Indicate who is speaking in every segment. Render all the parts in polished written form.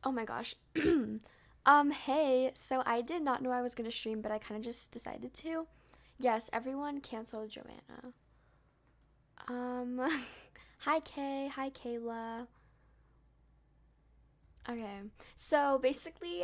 Speaker 1: Oh my gosh. Hey, so I did not know I was gonna stream, but I kind of just decided to. Yes, everyone canceled Joanna. Um, hi Kay, hi Kayla. Okay, so basically,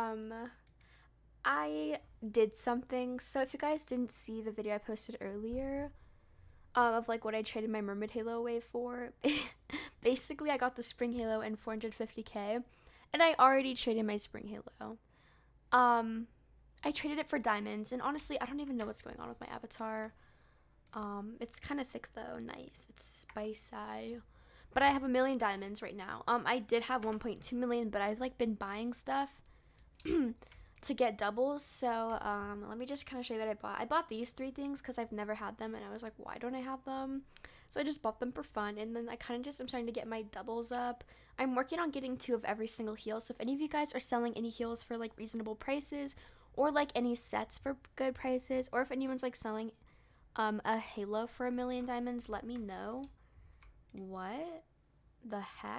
Speaker 1: I did something. So if you guys didn't see the video I posted earlier, of like what I traded my Mermaid Halo away for, basically I got the Spring Halo and 450k, and I already traded my Spring Halo. Um, I traded it for diamonds, and honestly, I don't even know what's going on with my avatar. It's kind of thick though, nice. It's spicy. But I have a million diamonds right now. I did have 1.2 million, but I've like been buying stuff to get doubles. So, let me just kind of show you what I bought. I bought these three things because I've never had them, and I was like, why don't I have them? So I just bought them for fun, and then I kind of just I'm starting to get my doubles up. I'm working on getting 2 of every single heal. So if any of you guys are selling any heals for like reasonable prices, or like any sets for good prices, or if anyone's like selling a halo for a million diamonds, let me know. What the heck?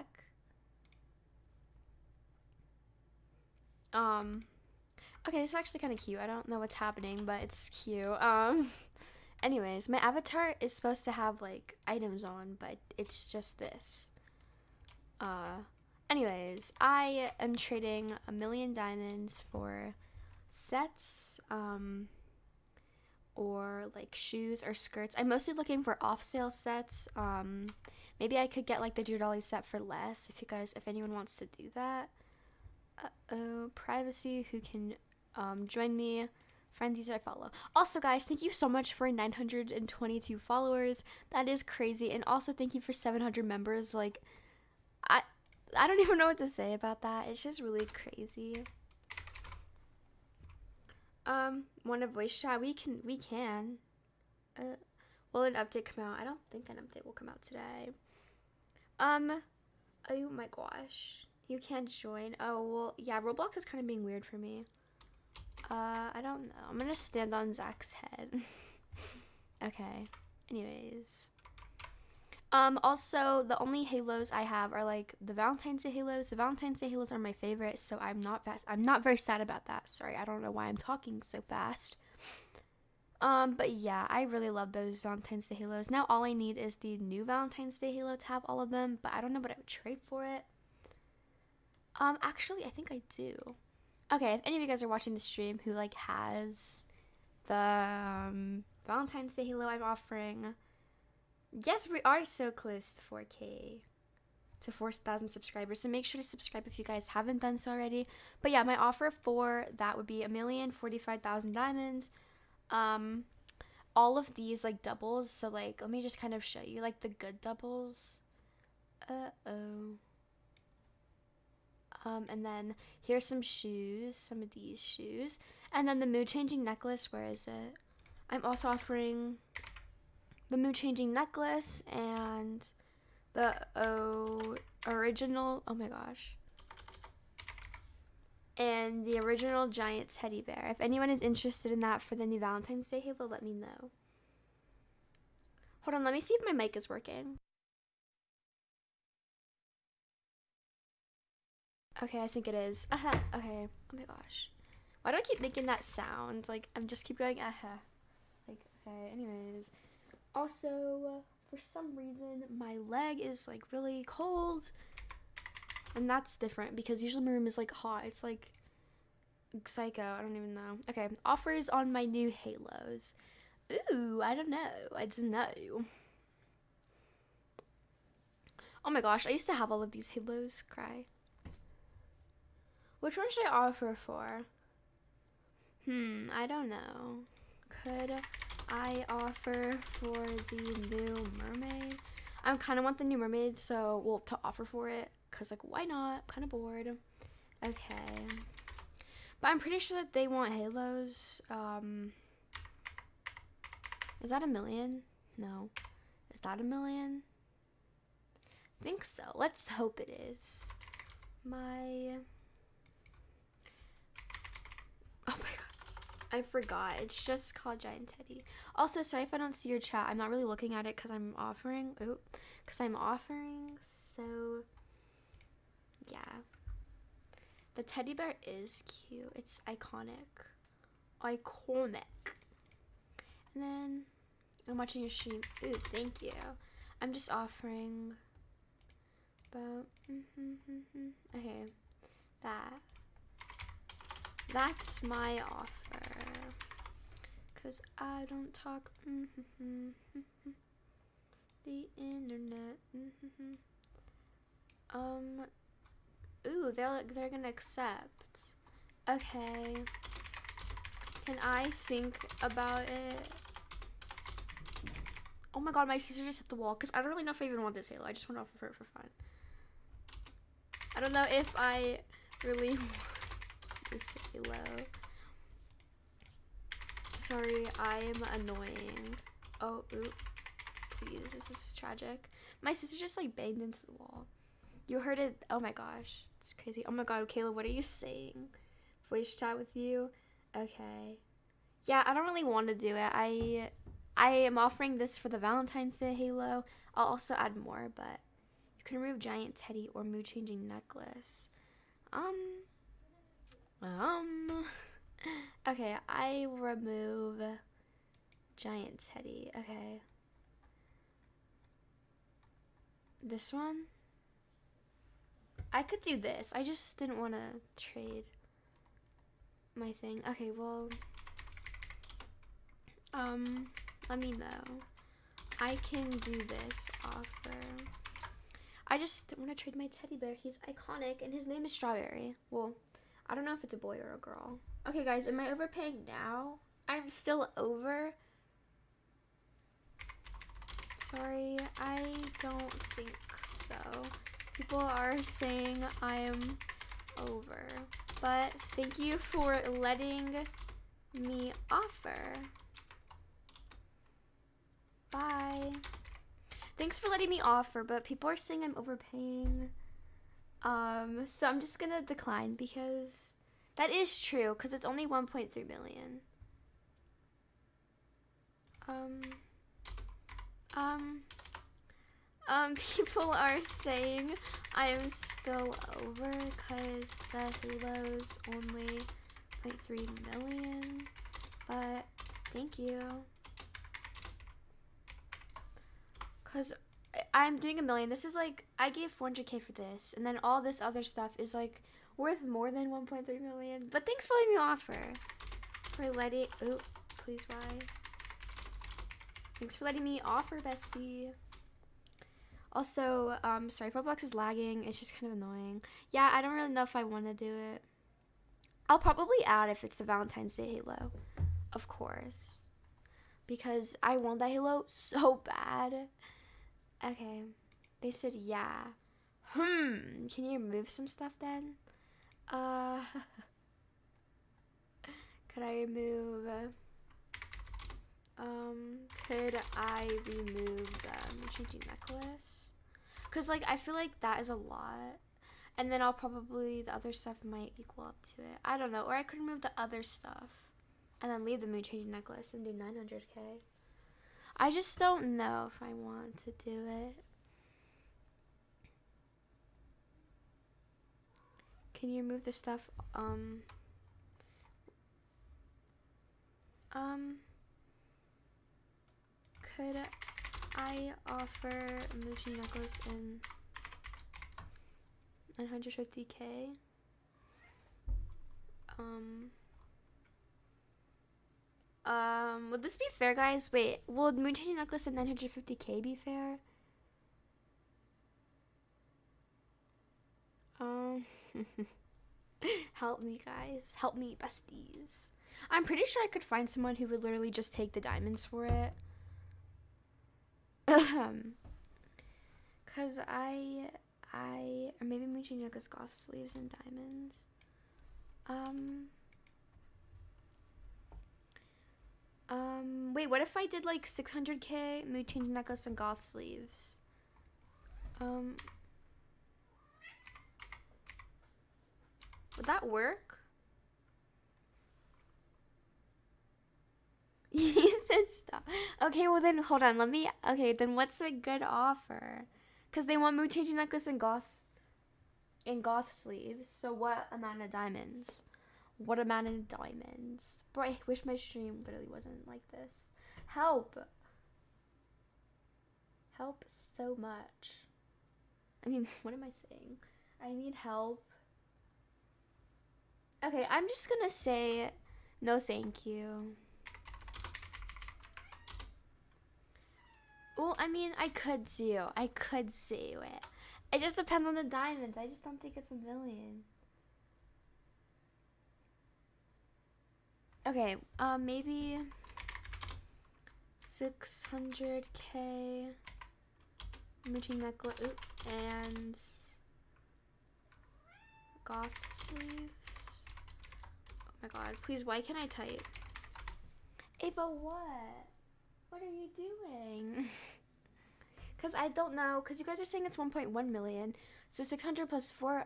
Speaker 1: Um, okay, this is actually kind of cute. I don't know what's happening, but it's cute. Anyways, my avatar is supposed to have like items on, but it's just this. Uh, anyways, I am trading a million diamonds for sets, or like shoes or skirts. I'm mostly looking for off sale sets. Maybe I could get like the Dear Dolly set for less if anyone wants to do that. Uh-oh, privacy, who can join me? Friends, user I follow. Also, guys, thank you so much for 922 followers. That is crazy. And also, thank you for 700 members. Like, I, I don't even know what to say about that. It's just really crazy. Want a voice chat? We can. Will an update come out? I don't think an update will come out today. Um, oh my gosh. You can't join. Oh, well, yeah, Roblox is kind of being weird for me. I don't know. I'm gonna stand on Zach's head. Okay. Anyways. Also, the only halos I have are like the Valentine's Day halos. The Valentine's Day halos are my favorite, so I'm not very sad about that. Sorry, I don't know why I'm talking so fast. But yeah, I really love those Valentine's Day halos. Now all I need is the new Valentine's Day halo to have all of them, but I don't know what I would trade for it. Actually, I think I do. Okay, if any of you guys are watching the stream who like has the Valentine's Day halo I'm offering, yes, we are so close to 4K, to 4,000 subscribers. So make sure to subscribe if you guys haven't done so already. But yeah, my offer for that would be 1,045,000 diamonds. All of these like doubles. So like, let me just kind of show you like the good doubles. Uh-oh. And then here's some shoes, some of these shoes. And then the mood changing necklace, where is it? I'm also offering the mood changing necklace and the original, oh my gosh. And the original giant teddy bear. If anyone is interested in that for the new Valentine's Day halo, let me know. Hold on, let me see if my mic is working. Okay, I think it is. Okay. Oh my gosh. Why do I keep making that sound? Like, I'm just keep going, Like, okay, anyways. Also, for some reason, my leg is, like, really cold. And that's different, because usually my room is, like, hot. It's, like, psycho. I don't even know. Okay, offers on my new halos. Ooh, I don't know. I don't know. Oh my gosh, I used to have all of these halos. Cry. Which one should I offer for? I don't know. Could I offer for the new mermaid? I kind of want the new mermaid, so, well, to offer for it, because, like, why not? Kind of bored. Okay. But I'm pretty sure that they want halos. Is that a million? No. Is that a million? I think so. Let's hope it is. Oh my god. I forgot. It's just called Giant Teddy. Also, sorry if I don't see your chat. I'm not really looking at it because I'm offering. So, yeah. The teddy bear is cute. It's iconic. Iconic. And then I'm watching your stream. Ooh, thank you. I'm just offering about okay. That's my offer. Cause I don't talk the internet. Ooh, they're gonna accept. Okay. Can I think about it? Oh my god, my sister just hit the wall. Because I don't really know if I even want this halo. I just want to offer her for fun. I don't know if I really want this halo. Sorry, I'm annoying. Oh, oop. Please, this is tragic. My sister just like banged into the wall. You heard it. Oh my gosh. It's crazy. Oh my god, Kayla, what are you saying? Voice chat with you? Okay. Yeah, I don't really want to do it. I am offering this for the Valentine's Day halo. I'll also add more, but you can remove giant teddy or mood changing necklace. Okay, I remove giant teddy. Okay. This one? I could do this. I just didn't want to trade my thing. Okay, well, let me know. I can do this offer. I just want to trade my teddy bear. He's iconic, and his name is Strawberry. Well, I don't know if it's a boy or a girl. Okay, guys, am I overpaying now? I'm still over. Sorry, I don't think so. People are saying I am over, but thank you for letting me offer. Bye. Thanks for letting me offer, but people are saying I'm overpaying. So I'm just gonna decline because that is true, because it's only 1.3 million. People are saying I am still over because the halo's only 0.3 million, but thank you. Because I'm doing a million. This is like, I gave 400k for this, and then all this other stuff is like worth more than 1.3 million. But thanks for letting me offer. For letting, oh, please, why? Thanks for letting me offer, bestie. Also, sorry, Roblox is lagging. It's just kind of annoying. Yeah, I don't really know if I want to do it. I'll probably add if it's the Valentine's Day halo, of course, because I want that halo so bad. Okay, they said yeah. Can you remove some stuff then? Could I remove? Could I remove the changing necklace? Cause like I feel like that is a lot, and then I'll probably the other stuff might equal up to it. I don't know, or I could remove the other stuff, and then leave the mood changing necklace and do 900k. I just don't know if I want to do it. Can you remove the stuff? Could I offer Muji necklace and 950k? Would this be fair, guys? Wait, will moon changing necklace and 950k be fair? Help me, guys. Help me, besties. I'm pretty sure I could find someone who would literally just take the diamonds for it. Cause or maybe moon changing necklace, goth sleeves, and diamonds. Wait, what if I did like 600k mood changing necklace and goth sleeves? Would that work? You said stop. Okay, well then, hold on, okay, then what's a good offer? Because they want mood changing necklace and goth. And goth sleeves. So what amount of diamonds? What amount of diamonds? Bro, I wish my stream literally wasn't like this. Help. Help so much. I mean, what am I saying? I need help. Okay, I'm just gonna say no thank you. Well, I mean, I could do it. It just depends on the diamonds. I just don't think it's a million. Okay, maybe 600k mooching necklace and goth sleeves. Oh my god, please, why can't I type? Ava, what? What are you doing? Because I don't know, because you guys are saying it's 1.1 million. So 600 plus 4,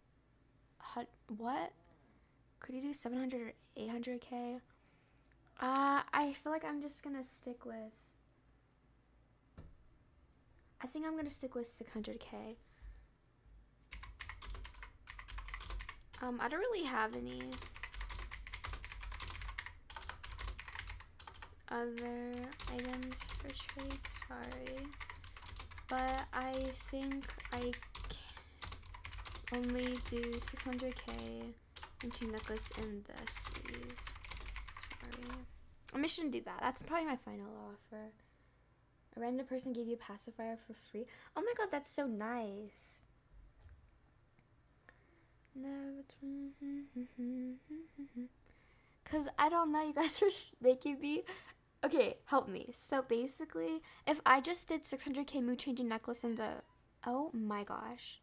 Speaker 1: what? Could you do 700 or 800k? I feel like I'm just gonna stick with, I think I'm gonna stick with 600k. I don't really have any other items for trade, sorry. But I think I can only do 600k into necklace and the sleeves. Sorry. I shouldn't do that. That's probably my final offer. A random person gave you a pacifier for free. Oh my god, that's so nice. No, it's because I don't know, you guys are making me. Okay, help me. So basically, if I just did 600k mood changing necklace in the, oh my gosh.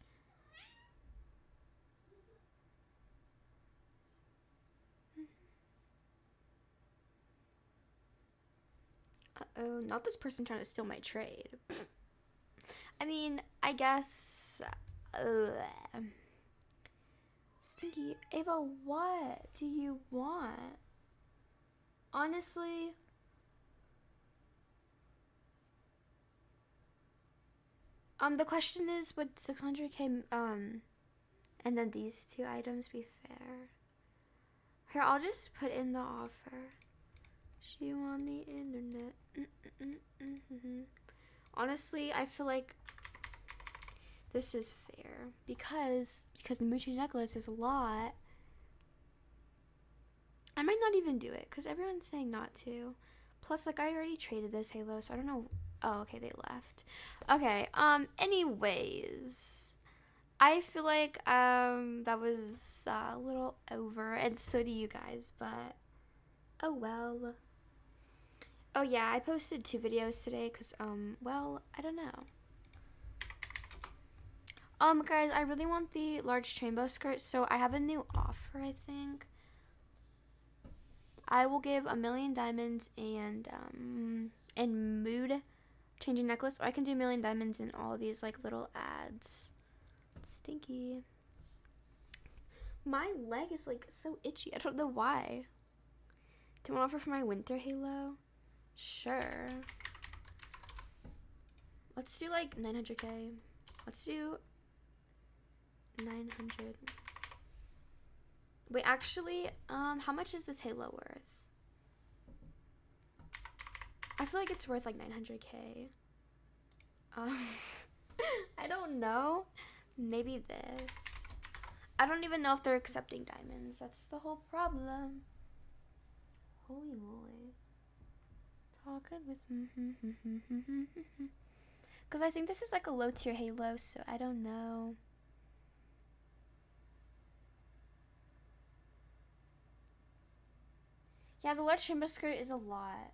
Speaker 1: Uh-oh, not this person trying to steal my trade. I mean, I guess, Stinky, Ava, what do you want? Honestly, the question is, would 600k, and then these two items be fair? Here, I'll just put in the offer. She on the internet. Honestly, I feel like this is fair because the Moochie necklace is a lot. I might not even do it because everyone's saying not to. Plus, like, I already traded this Halo, so I don't know. Oh, okay, they left. Okay, anyways, I feel like, that was a little over, and so do you guys, but, oh well. Oh yeah, I posted 2 videos today, because, well, I don't know. Guys, I really want the large rainbow skirt, so I have a new offer, I think. I will give 1,000,000 diamonds and mood changing necklace, or I can do 1,000,000 diamonds in all these like little ads. Stinky. My leg is like so itchy. I don't know why. Do you want to offer for my winter halo? Sure. Let's do like 900k. Let's do 900. Wait, actually, how much is this halo worth? I feel like it's worth like 900k. I don't know. Maybe this. I don't even know if they're accepting diamonds. That's the whole problem. Holy moly. Talking with because I think this is like a low tier halo, so I don't know. Yeah, the large rainbow skirt is a lot.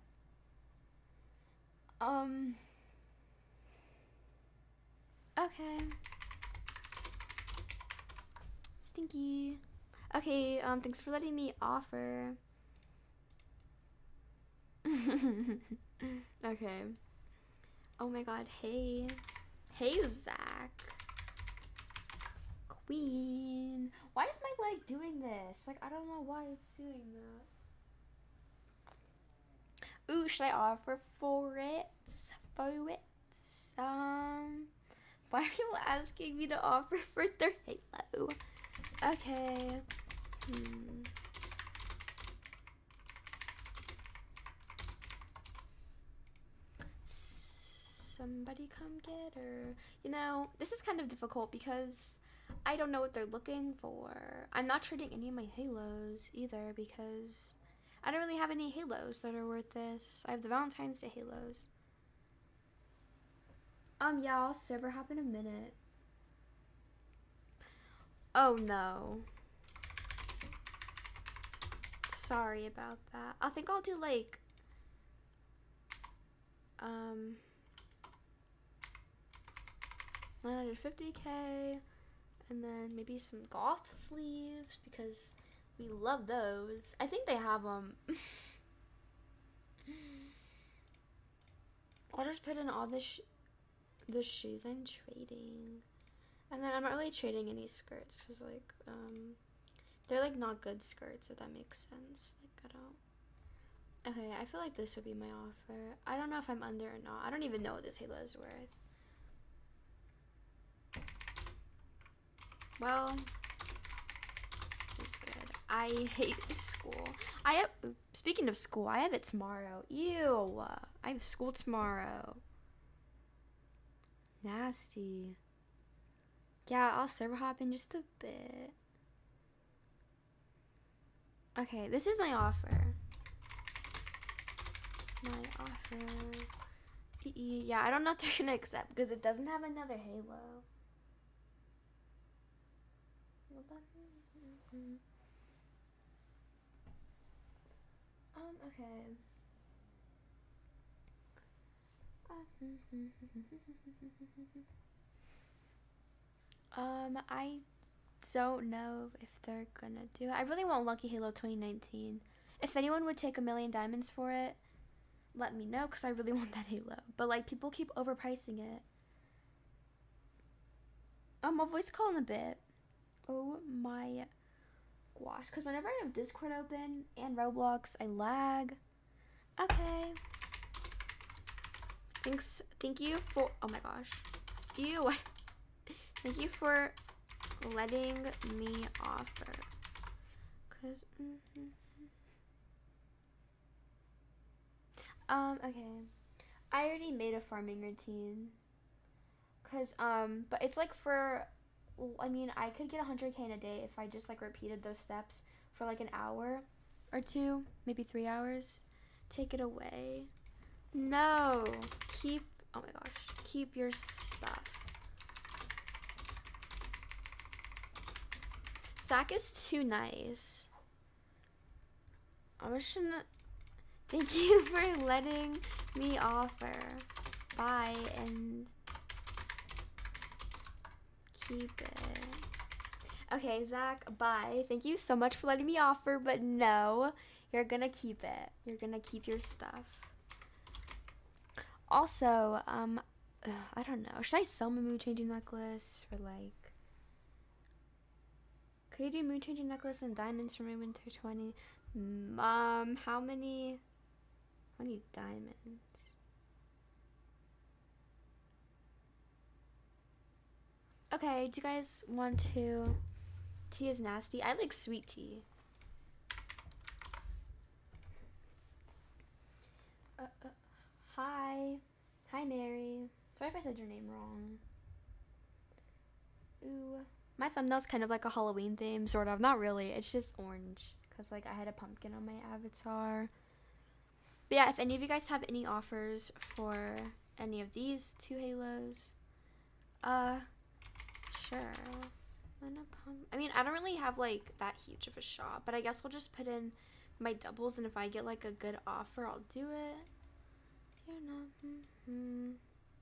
Speaker 1: Okay. Stinky. Okay, thanks for letting me offer. Okay. Oh my god, hey. Hey, Zach. Queen. Why is my leg doing this? Like, I don't know why it's doing that. Ooh, should I offer for it? Why are people asking me to offer for their Halo? Okay. Somebody come get her. You know, this is kind of difficult because I don't know what they're looking for. I'm not trading any of my Halos either because I don't really have any Halos that are worth this. I have the Valentine's Day Halos. Yeah, I'll server hop in a minute. Oh no. Sorry about that. I think I'll do like 950k and then maybe some goth sleeves because we love those. I think they have them. I'll just put in all the shoes I'm trading. And then I'm not really trading any skirts because like they're like not good skirts, if that makes sense. Like I don't. Okay, I feel like this would be my offer. I don't know if I'm under or not. I don't even know what this Halo is worth. Well, it's good. I hate school. Speaking of school, I have it tomorrow. Ew. I have school tomorrow. Nasty. Yeah, I'll server hop in just a bit. Okay, this is my offer. Yeah, I don't know if they're gonna accept because it doesn't have another Halo. Okay. I don't know if they're gonna do it. I really want Lucky Halo 2019. If anyone would take 1,000,000 diamonds for it, let me know because I really want that Halo. But like people keep overpricing it. I'll voice call in a bit. Oh my gosh, because whenever I have Discord open and Roblox, I lag. Okay. Thank you for, oh my gosh. Ew. Thank you for letting me offer. Cause, okay. I already made a farming routine. Cause, but it's like for, I mean, I could get 100k in a day if I just like repeated those steps for like an hour or two, maybe 3 hours. Take it away. No, oh my gosh, keep your stuff. Zach is too nice. I'm just gonna, thank you for letting me offer. Bye, and keep it. Okay, Zach, bye. Thank you so much for letting me offer, but no, you're gonna keep it. You're gonna keep your stuff. Also, I don't know. Should I sell my mood changing necklace for like, could you do mood changing necklace and diamonds for my winter 20? How many diamonds? Okay, do you guys want to? Tea is nasty. I like sweet tea. Hi. Hi, Mary. Sorry if I said your name wrong. Ooh. My thumbnail's kind of like a Halloween theme, sort of. Not really. It's just orange. Because, like, I had a pumpkin on my avatar. But yeah, if any of you guys have any offers for any of these 2 Halos, sure. I mean, I don't really have, like, that huge of a shop. But I guess we'll just put in my doubles. And if I get, like, a good offer, I'll do it. You know.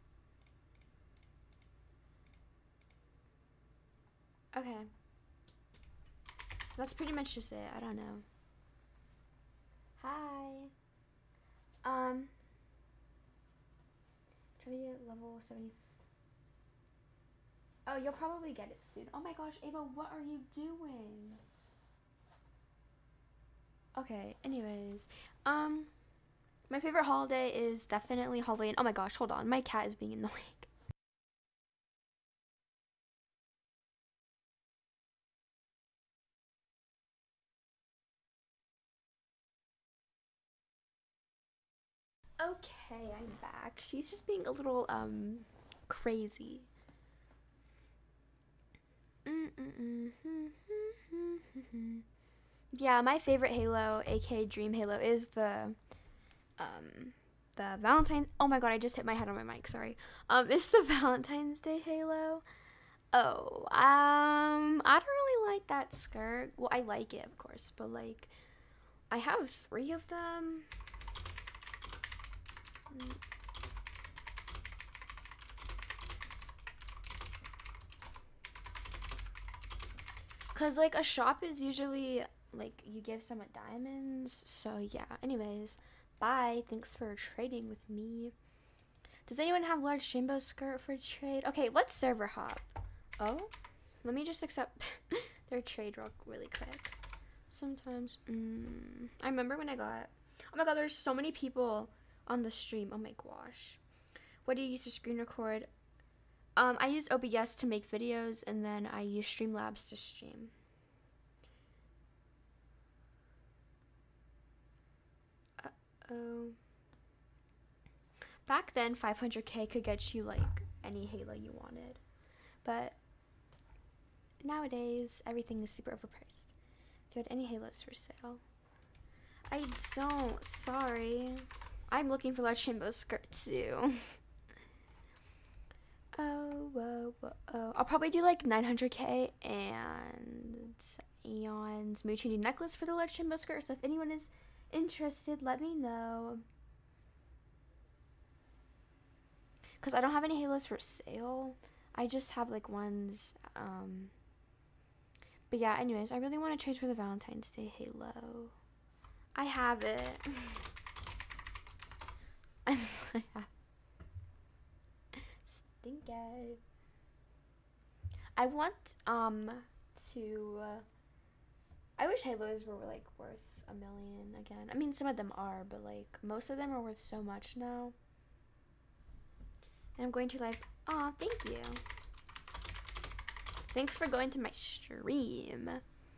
Speaker 1: Okay. That's pretty much just it. I don't know. Hi. Try to get level 70. Oh, you'll probably get it soon. Oh my gosh, Ava, what are you doing? Okay, anyways. My favorite holiday is definitely Halloween. Oh my gosh, hold on. My cat is being annoying. Okay, I'm back. She's just being a little crazy. Yeah, my favorite Halo, aka Dream Halo, is the Valentine's. Oh my god, I just hit my head on my mic. Sorry. It's the Valentine's Day Halo. Oh, I don't really like that skirt. Well, I like it, of course, but like, I have 3 of them. Cause like a shop is usually like you give someone diamonds. So yeah. Anyways, bye. Thanks for trading with me. Does anyone have large rainbow skirt for trade? Okay, let's server hop. Oh, let me just accept their trade really quick. Sometimes, I remember when I got. Oh my god, there's so many people on the stream. Oh my gosh. What do you use to screen record? I use OBS to make videos, and then I use Streamlabs to stream. Uh-oh. Back then, 500k could get you, like, any Halo you wanted. But nowadays, everything is super overpriced. If you had any Halos for sale. I don't, sorry. I'm looking for large rainbow skirt, too. Oh. I'll probably do like 900k and Eon's mood changing necklace for the large rainbow skirt. So if anyone is interested, let me know. Because I don't have any Halos for sale. I just have like ones. But yeah, anyways, I really want to trade for the Valentine's Day Halo. I have it. I'm sorry. Stinky. I want to I wish Halos were like worth $1 million again. I mean, some of them are, but like most of them are worth so much now. And I'm going to like, oh, thank you. Thanks for going to my stream.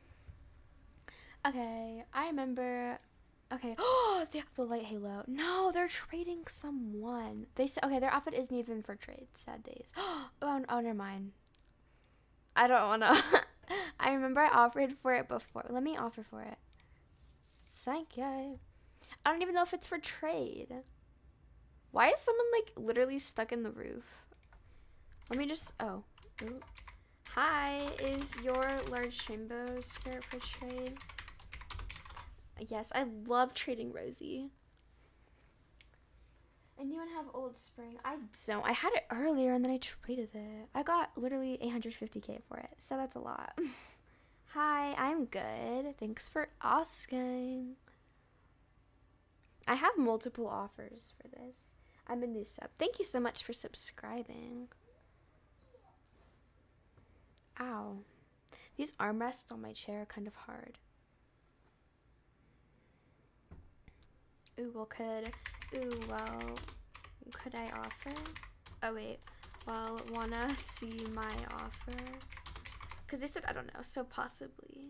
Speaker 1: Okay, I remember. Okay, oh, they have the light Halo. No, they're trading someone. They said, okay, their outfit isn't even for trade. Sad days. Oh, never mind. I don't wanna. I remember I offered for it before. Let me offer for it. Psyche. I don't even know if it's for trade. Why is someone like literally stuck in the roof? Let me just. Oh. Ooh. Hi, is your large rainbow skirt for trade? Yes, I love trading Rosie. Anyone have Old Spring? I don't. I had it earlier and then I traded it. I got literally 850k for it, so that's a lot. Hi, I'm good. Thanks for asking. I have multiple offers for this. I'm a new sub. Thank you so much for subscribing. Ow. These armrests on my chair are kind of hard. Ooh, well, could I offer? Oh, wait. Well, wanna see my offer? Because they said, I don't know, so possibly.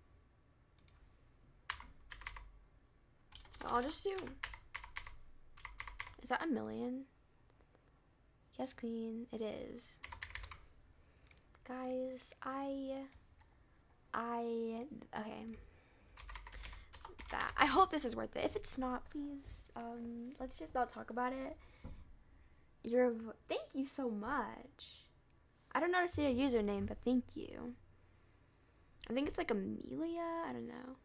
Speaker 1: I'll just do. Is that $1 million? Yes, queen, it is. Guys, okay. That. I hope this is worth it. If it's not, please, let's just not talk about it. Thank you so much. I don't know how to say your username, but thank you. I think it's like Amelia. I don't know.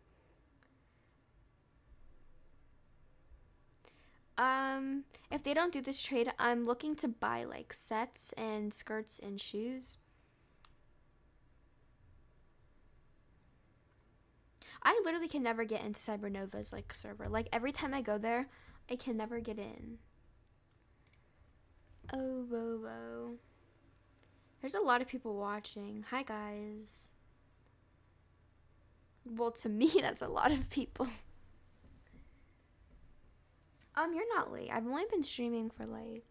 Speaker 1: If they don't do this trade, I'm looking to buy like sets and skirts and shoes. I literally can never get into Cybernova's like server. Like every time I go there, I can never get in. Oh, whoa. There's a lot of people watching. Hi, guys. Well, to me, that's a lot of people. You're not late. I've only been streaming for like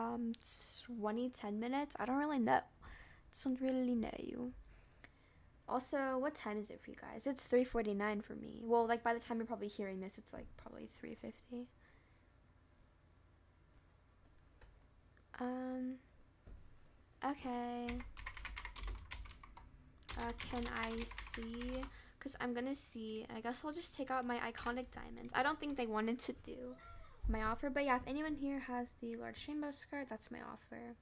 Speaker 1: 10 minutes. I don't really know. Don't really know you. Also, what time is it for you guys? It's 3:49 for me. Well, like by the time you're probably hearing this, it's like probably 3:50. Okay. Can I see? Because I'm gonna see. I guess I'll just take out my iconic diamonds. I don't think they wanted to do my offer, but yeah, if anyone here has the large rainbow skirt, that's my offer.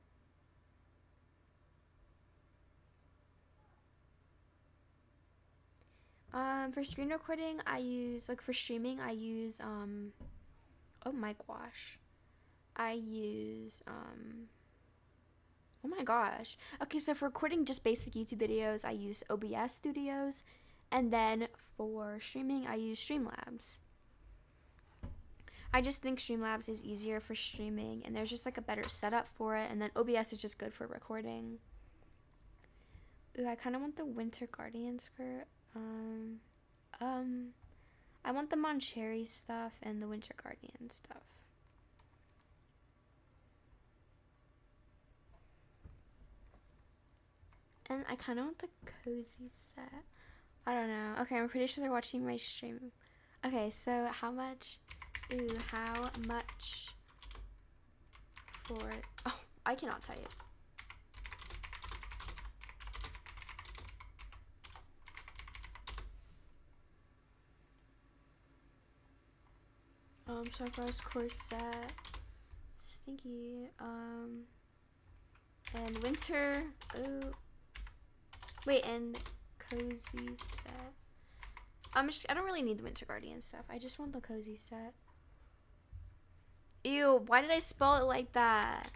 Speaker 1: For screen recording, I use, like for streaming, I use, oh my gosh. I use, oh my gosh. Okay, so for recording just basic YouTube videos, I use OBS Studios. And then for streaming, I use Streamlabs. I just think Streamlabs is easier for streaming, and there's just like a better setup for it. And then OBS is just good for recording. Ooh, I kind of want the Winter Guardian skirt. I want the Moncherry stuff and the Winter Guardian stuff. And I kind of want the cozy set. I don't know. Okay, I'm pretty sure they're watching my stream. Okay, so how much? Ooh, how much for... Oh, I cannot type. Sharpros corset, stinky, and winter, oh, wait, and cozy set. I don't really need the Winter Guardian stuff. I just want the cozy set. Ew, why did I spell it like that?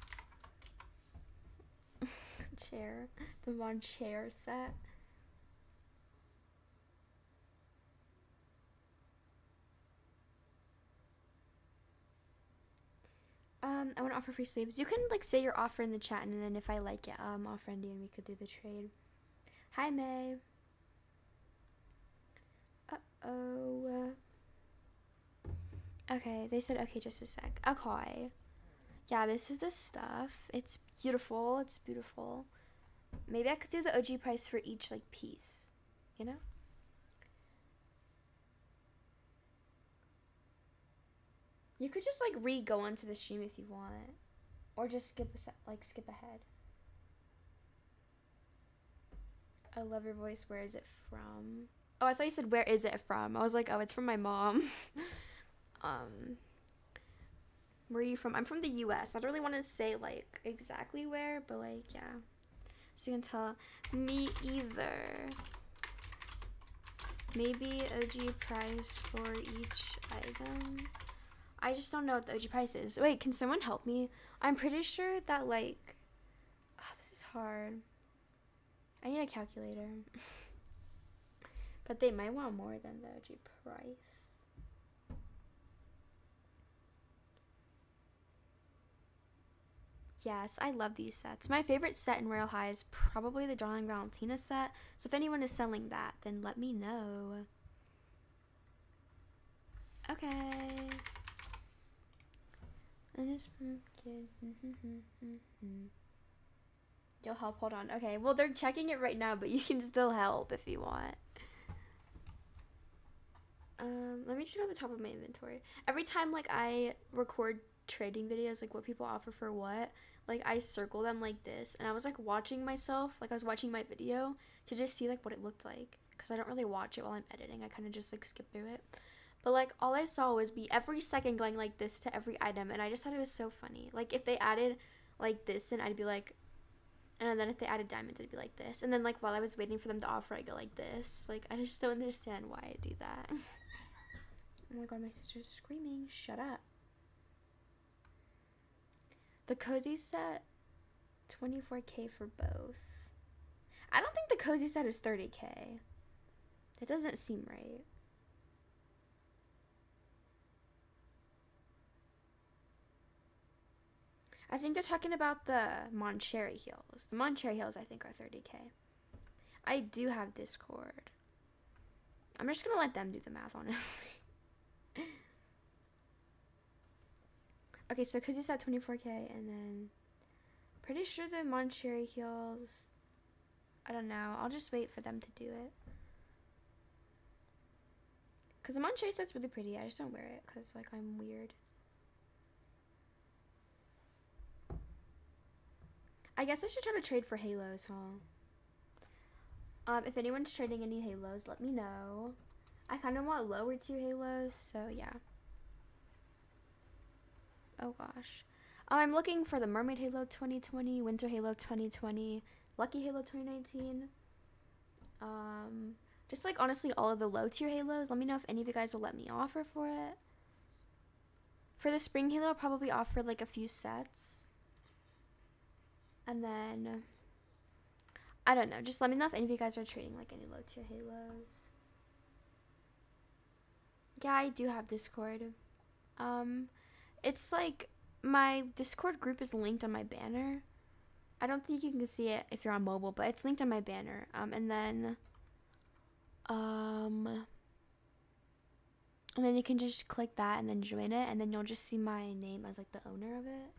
Speaker 1: Chair, the one chair set. I want to offer free sleeves. You can like say your offer in the chat, and then if I like it, I'll friend you and we could do the trade. Hi, May. Uh-oh. Okay, they said okay, just a sec. Okay. Yeah, this is the stuff. It's beautiful. It's beautiful. Maybe I could do the OG price for each like piece, you know? You could just like go onto the stream if you want, or just skip ahead. I love your voice. Where is it from? Oh, I thought you said where is it from. I was like, oh, it's from my mom. Where are you from? I'm from the US. I don't really want to say like exactly where, but like yeah. So you can tell. Me either. Maybe OG price for each item. I just don't know what the OG price is. Wait, can someone help me? I'm pretty sure that like, oh, this is hard. I need a calculator. But they might want more than the OG price. Yes, I love these sets. My favorite set in Royale High is probably the Drawing Valentina set. So if anyone is selling that, then let me know. Okay. And it's kid. You'll help. Hold on. Okay. Well, they're checking it right now, but you can still help if you want. Let me just go to the top of my inventory. Every time like I record trading videos, like what people offer for what, like I circle them like this, and I was like watching myself, like I was watching my video to just see like what it looked like, because I don't really watch it while I'm editing. I kind of just like skip through it. But like all I saw was be every second going like this to every item, and I just thought it was so funny. Like if they added like this, and I'd be like, and then if they added diamonds, I'd be like this, and then like while I was waiting for them to offer, I go like this. Like I just don't understand why I do that. Oh my god, my sister's screaming. Shut up. The cozy set, 24K for both. I don't think the cozy set is 30K. That doesn't seem right. I think they're talking about the Moncherry heels. The Moncherry heels, I think, are 30K. I do have Discord. I'm just gonna let them do the math, honestly. Okay, so cozy set 24K, and then pretty sure the Moncherry heels, I don't know. I'll just wait for them to do it. Because the Moncherry set's really pretty. I just don't wear it because, like, I'm weird. I guess I should try to trade for halos, huh? If anyone's trading any halos, let me know. I kind of want lower tier halos, so yeah. Oh gosh. I'm looking for the Mermaid Halo 2020, Winter Halo 2020, Lucky Halo 2019. Just like honestly all of the low tier halos. Let me know if any of you guys will let me offer for it. For the Spring Halo, I'll probably offer like a few sets. And then, I don't know. Just let me know if any of you guys are trading like any low tier halos. Yeah, I do have Discord. It's like my Discord group is linked on my banner. I don't think you can see it if you're on mobile, but it's linked on my banner. And then you can just click that and then join it, and then you'll just see my name as like the owner of it.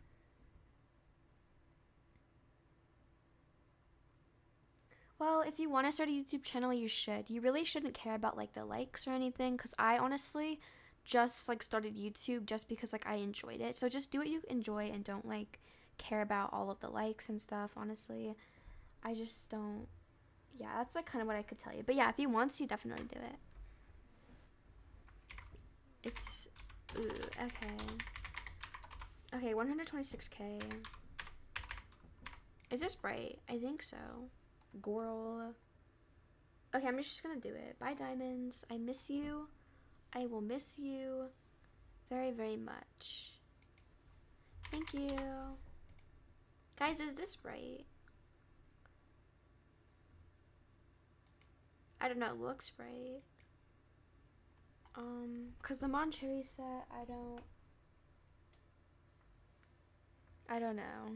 Speaker 1: Well, if you want to start a YouTube channel, you should. You really shouldn't care about like the likes or anything, because I honestly just like started YouTube just because like I enjoyed it. So just do what you enjoy and don't like care about all of the likes and stuff. Honestly, I just don't. Yeah, that's like kind of what I could tell you. But yeah, if you want to, definitely do it. It's okay. Okay, 126k. Is this right? I think so. Girl. Okay, I'm just gonna do it. Bye, diamonds. I miss you. I will miss you very, very much. Thank you. Guys, is this right? I don't know, it looks right. Cause the Moncherry set, I don't know.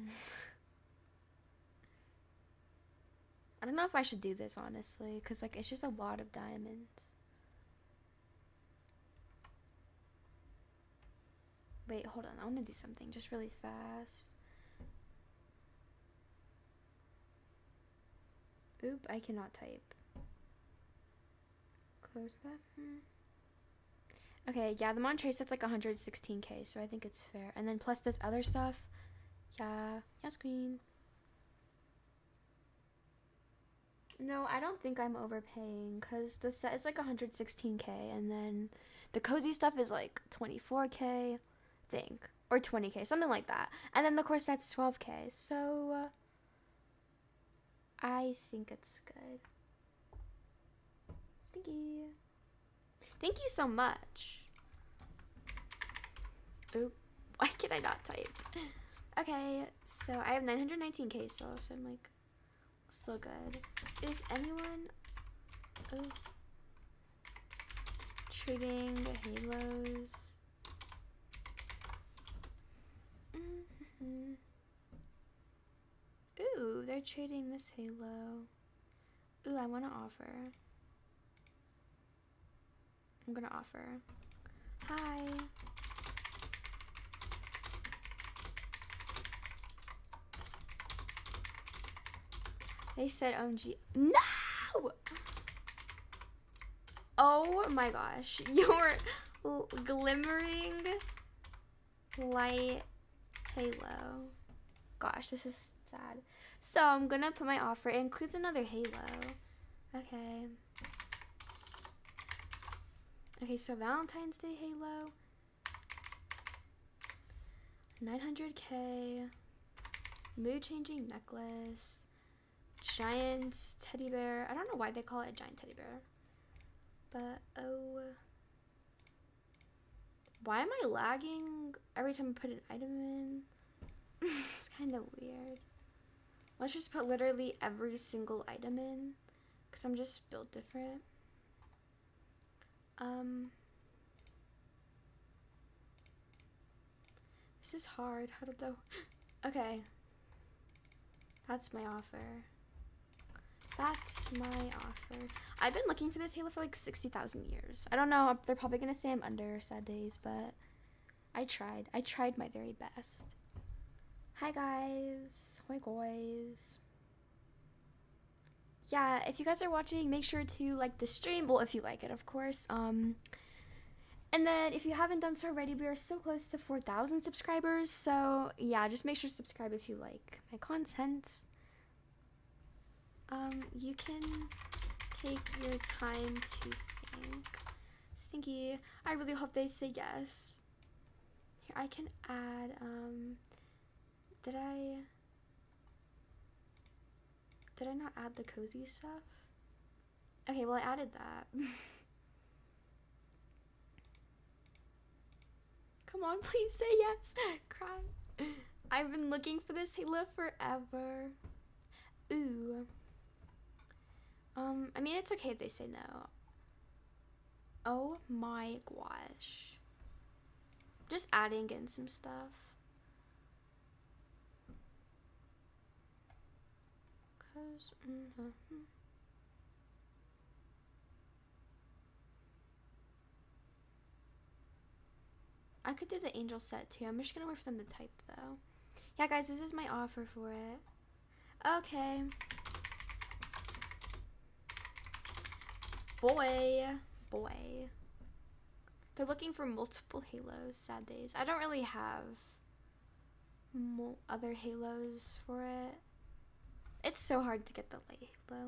Speaker 1: I don't know if I should do this, honestly, cause like it's just a lot of diamonds. Wait, hold on, I wanna do something just really fast. Oop, I cannot type. Close that. Okay, yeah, the Monterey set's like 116k, so I think it's fair. And then plus this other stuff. Yeah, yes, queen. No, I don't think I'm overpaying, because the set is like 116k, and then the cozy stuff is like 24k, I think. Or 20k, something like that. And then the core set's 12k, so I think it's good. Stinky. Thank you so much. Oop. Why can I not type? Okay, so I have 919k still, so I'm like still good. Is anyone trading halos? Ooh, they're trading this halo. Ooh, I want to offer. I'm gonna offer. Hi. They said OMG. No! Oh my gosh. Your glimmering light halo. Gosh, this is sad. So I'm gonna put my offer. It includes another halo. Okay. Okay, so Valentine's Day halo. 900k. Mood changing necklace. Giant teddy bear. I don't know why they call it a giant teddy bear. But oh. Why am I lagging every time I put an item in? It's kind of weird. Let's just put literally every single item in, because I'm just built different. This is hard. How to know? Okay. That's my offer. That's my offer. I've been looking for this halo for like 60,000 years. I don't know. They're probably gonna say I'm under sad days, but I tried. I tried my very best. Hi guys. Hi guys. Yeah, if you guys are watching, make sure to like the stream. Well, if you like it, of course. And then if you haven't done so already, we are so close to 4,000 subscribers. So yeah, just make sure to subscribe if you like my content. You can take your time to think. Stinky, I really hope they say yes. Here, I can add, did I not add the cozy stuff? Okay, well I added that. Come on, please say yes. Cry. I've been looking for this Halo forever. Ooh. I mean, it's okay if they say no. Oh my gosh. Just adding in some stuff. Cause, I could do the angel set too. I'm just gonna wait for them to type though. Yeah, guys, this is my offer for it. Okay. Boy. They're looking for multiple Halos. Sad days. I don't really have other Halos for it. It's so hard to get the light Halo.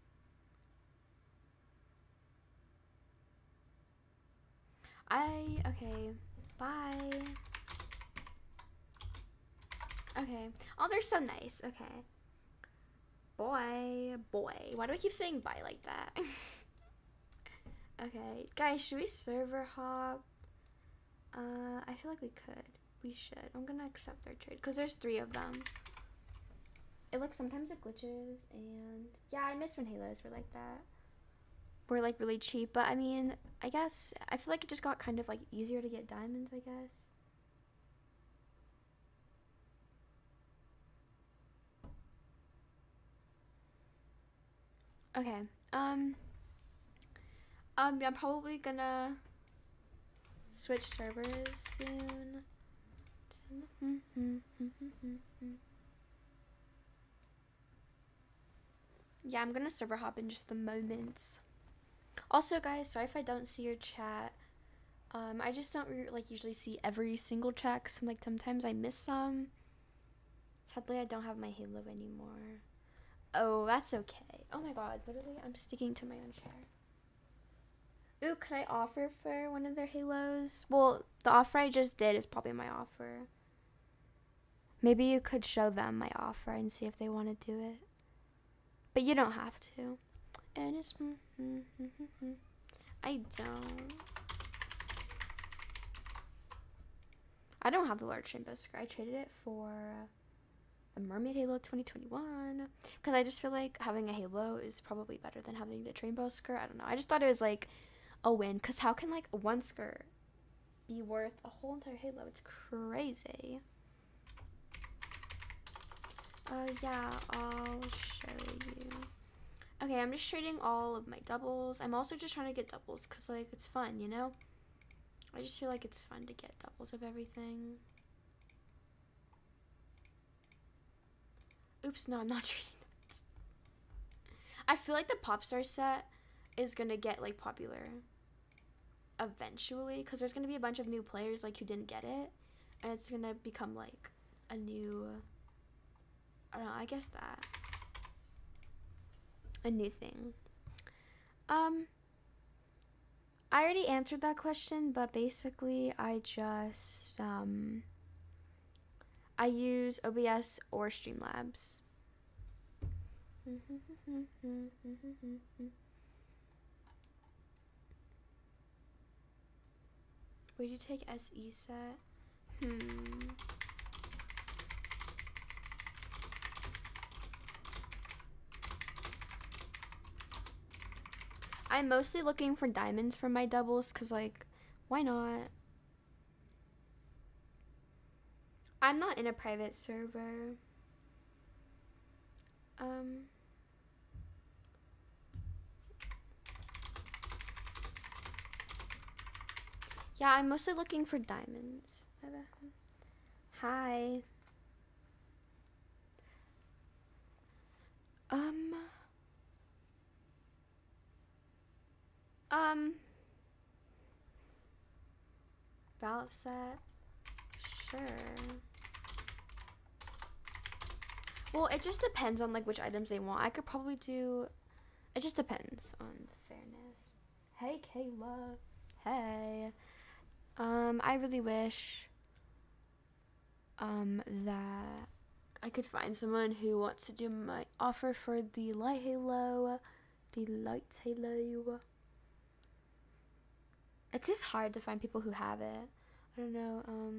Speaker 1: Okay. Bye. Okay. Oh, they're so nice. Okay. Boy. Why do I keep saying bye like that? Okay. Guys, should we server hop? I feel like we could. We should. I'm gonna accept their trade because there's 3 of them. It like sometimes it glitches, and yeah, I miss when Halos were like that. Were like really cheap, but I mean, I guess I feel like it just got kind of like easier to get diamonds, I guess. Okay. Yeah, I'm probably gonna switch servers soon. Yeah, I'm gonna server hop in just a moment. Also, guys, sorry if I don't see your chat. I just don't like usually see every single chat, cause like sometimes I miss some. Sadly, I don't have my Halo anymore. Oh, that's okay. Oh my god, literally, I'm sticking to my own chair. Ooh, could I offer for one of their Halos? Well, the offer I just did is probably my offer. Maybe you could show them my offer and see if they want to do it. But you don't have to. And it's... I don't have the large rainbow skirt. I traded it for the Mermaid Halo 2021. Because I just feel like having a Halo is probably better than having the rainbow skirt. I don't know. I just thought it was like a win. Because how can like one skirt be worth a whole entire Halo? It's crazy. Yeah, I'll show you. Okay, I'm just trading all of my doubles. I'm also just trying to get doubles because, like, it's fun, you know? I just feel like it's fun to get doubles of everything. Oops, no, I'm not trading that. I feel like the Popstar set is gonna get, like, popular eventually because there's gonna be a bunch of new players, like, who didn't get it. And it's gonna become, like, a new... I don't know, I guess that. A new thing. I already answered that question, but basically I just I use OBS or Streamlabs. Would you take SE set? I'm mostly looking for diamonds for my doubles because, like, why not? I'm not in a private server. Yeah, I'm mostly looking for diamonds. Hi. ballot set. Sure. Well, it just depends on like which items they want. I could probably do. It just depends on the fairness. Hey, Kayla. Hey. I really wish that I could find someone who wants to do my offer for the light halo. The light halo. It's just hard to find people who have it. I don't know.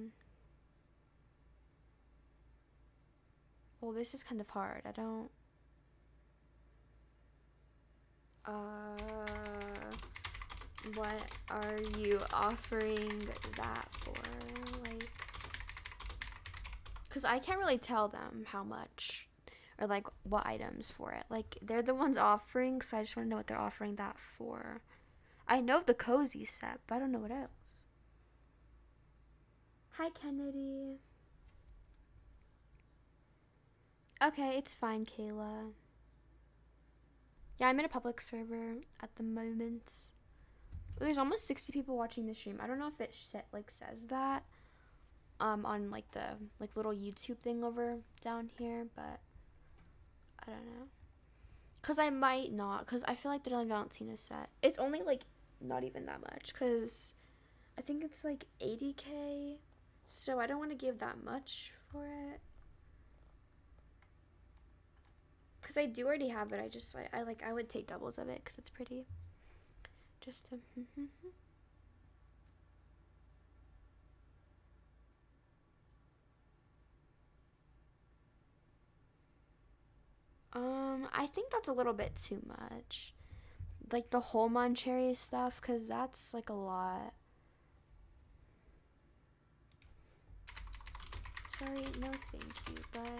Speaker 1: Well, this is kind of hard. I don't. What are you offering that for? Like, because I can't really tell them how much or like what items for it. Like, they're the ones offering, so I just want to know what they're offering that for. I know the cozy set, but I don't know what else. Hi, Kennedy. Okay, it's fine, Kayla. Yeah, I'm in a public server at the moment. There's almost 60 people watching the stream. I don't know if it says that on like the little YouTube thing over down here, but I don't know. Cause I might not, cause I feel like the Valentina set. It's only like not even that much, cause I think it's like 80K, so I don't want to give that much for it. Cause I do already have it. I would take doubles of it, cause it's pretty. Just to. I think that's a little bit too much. Like the whole Moncherry stuff, cause that's like a lot. Sorry, no thank you, but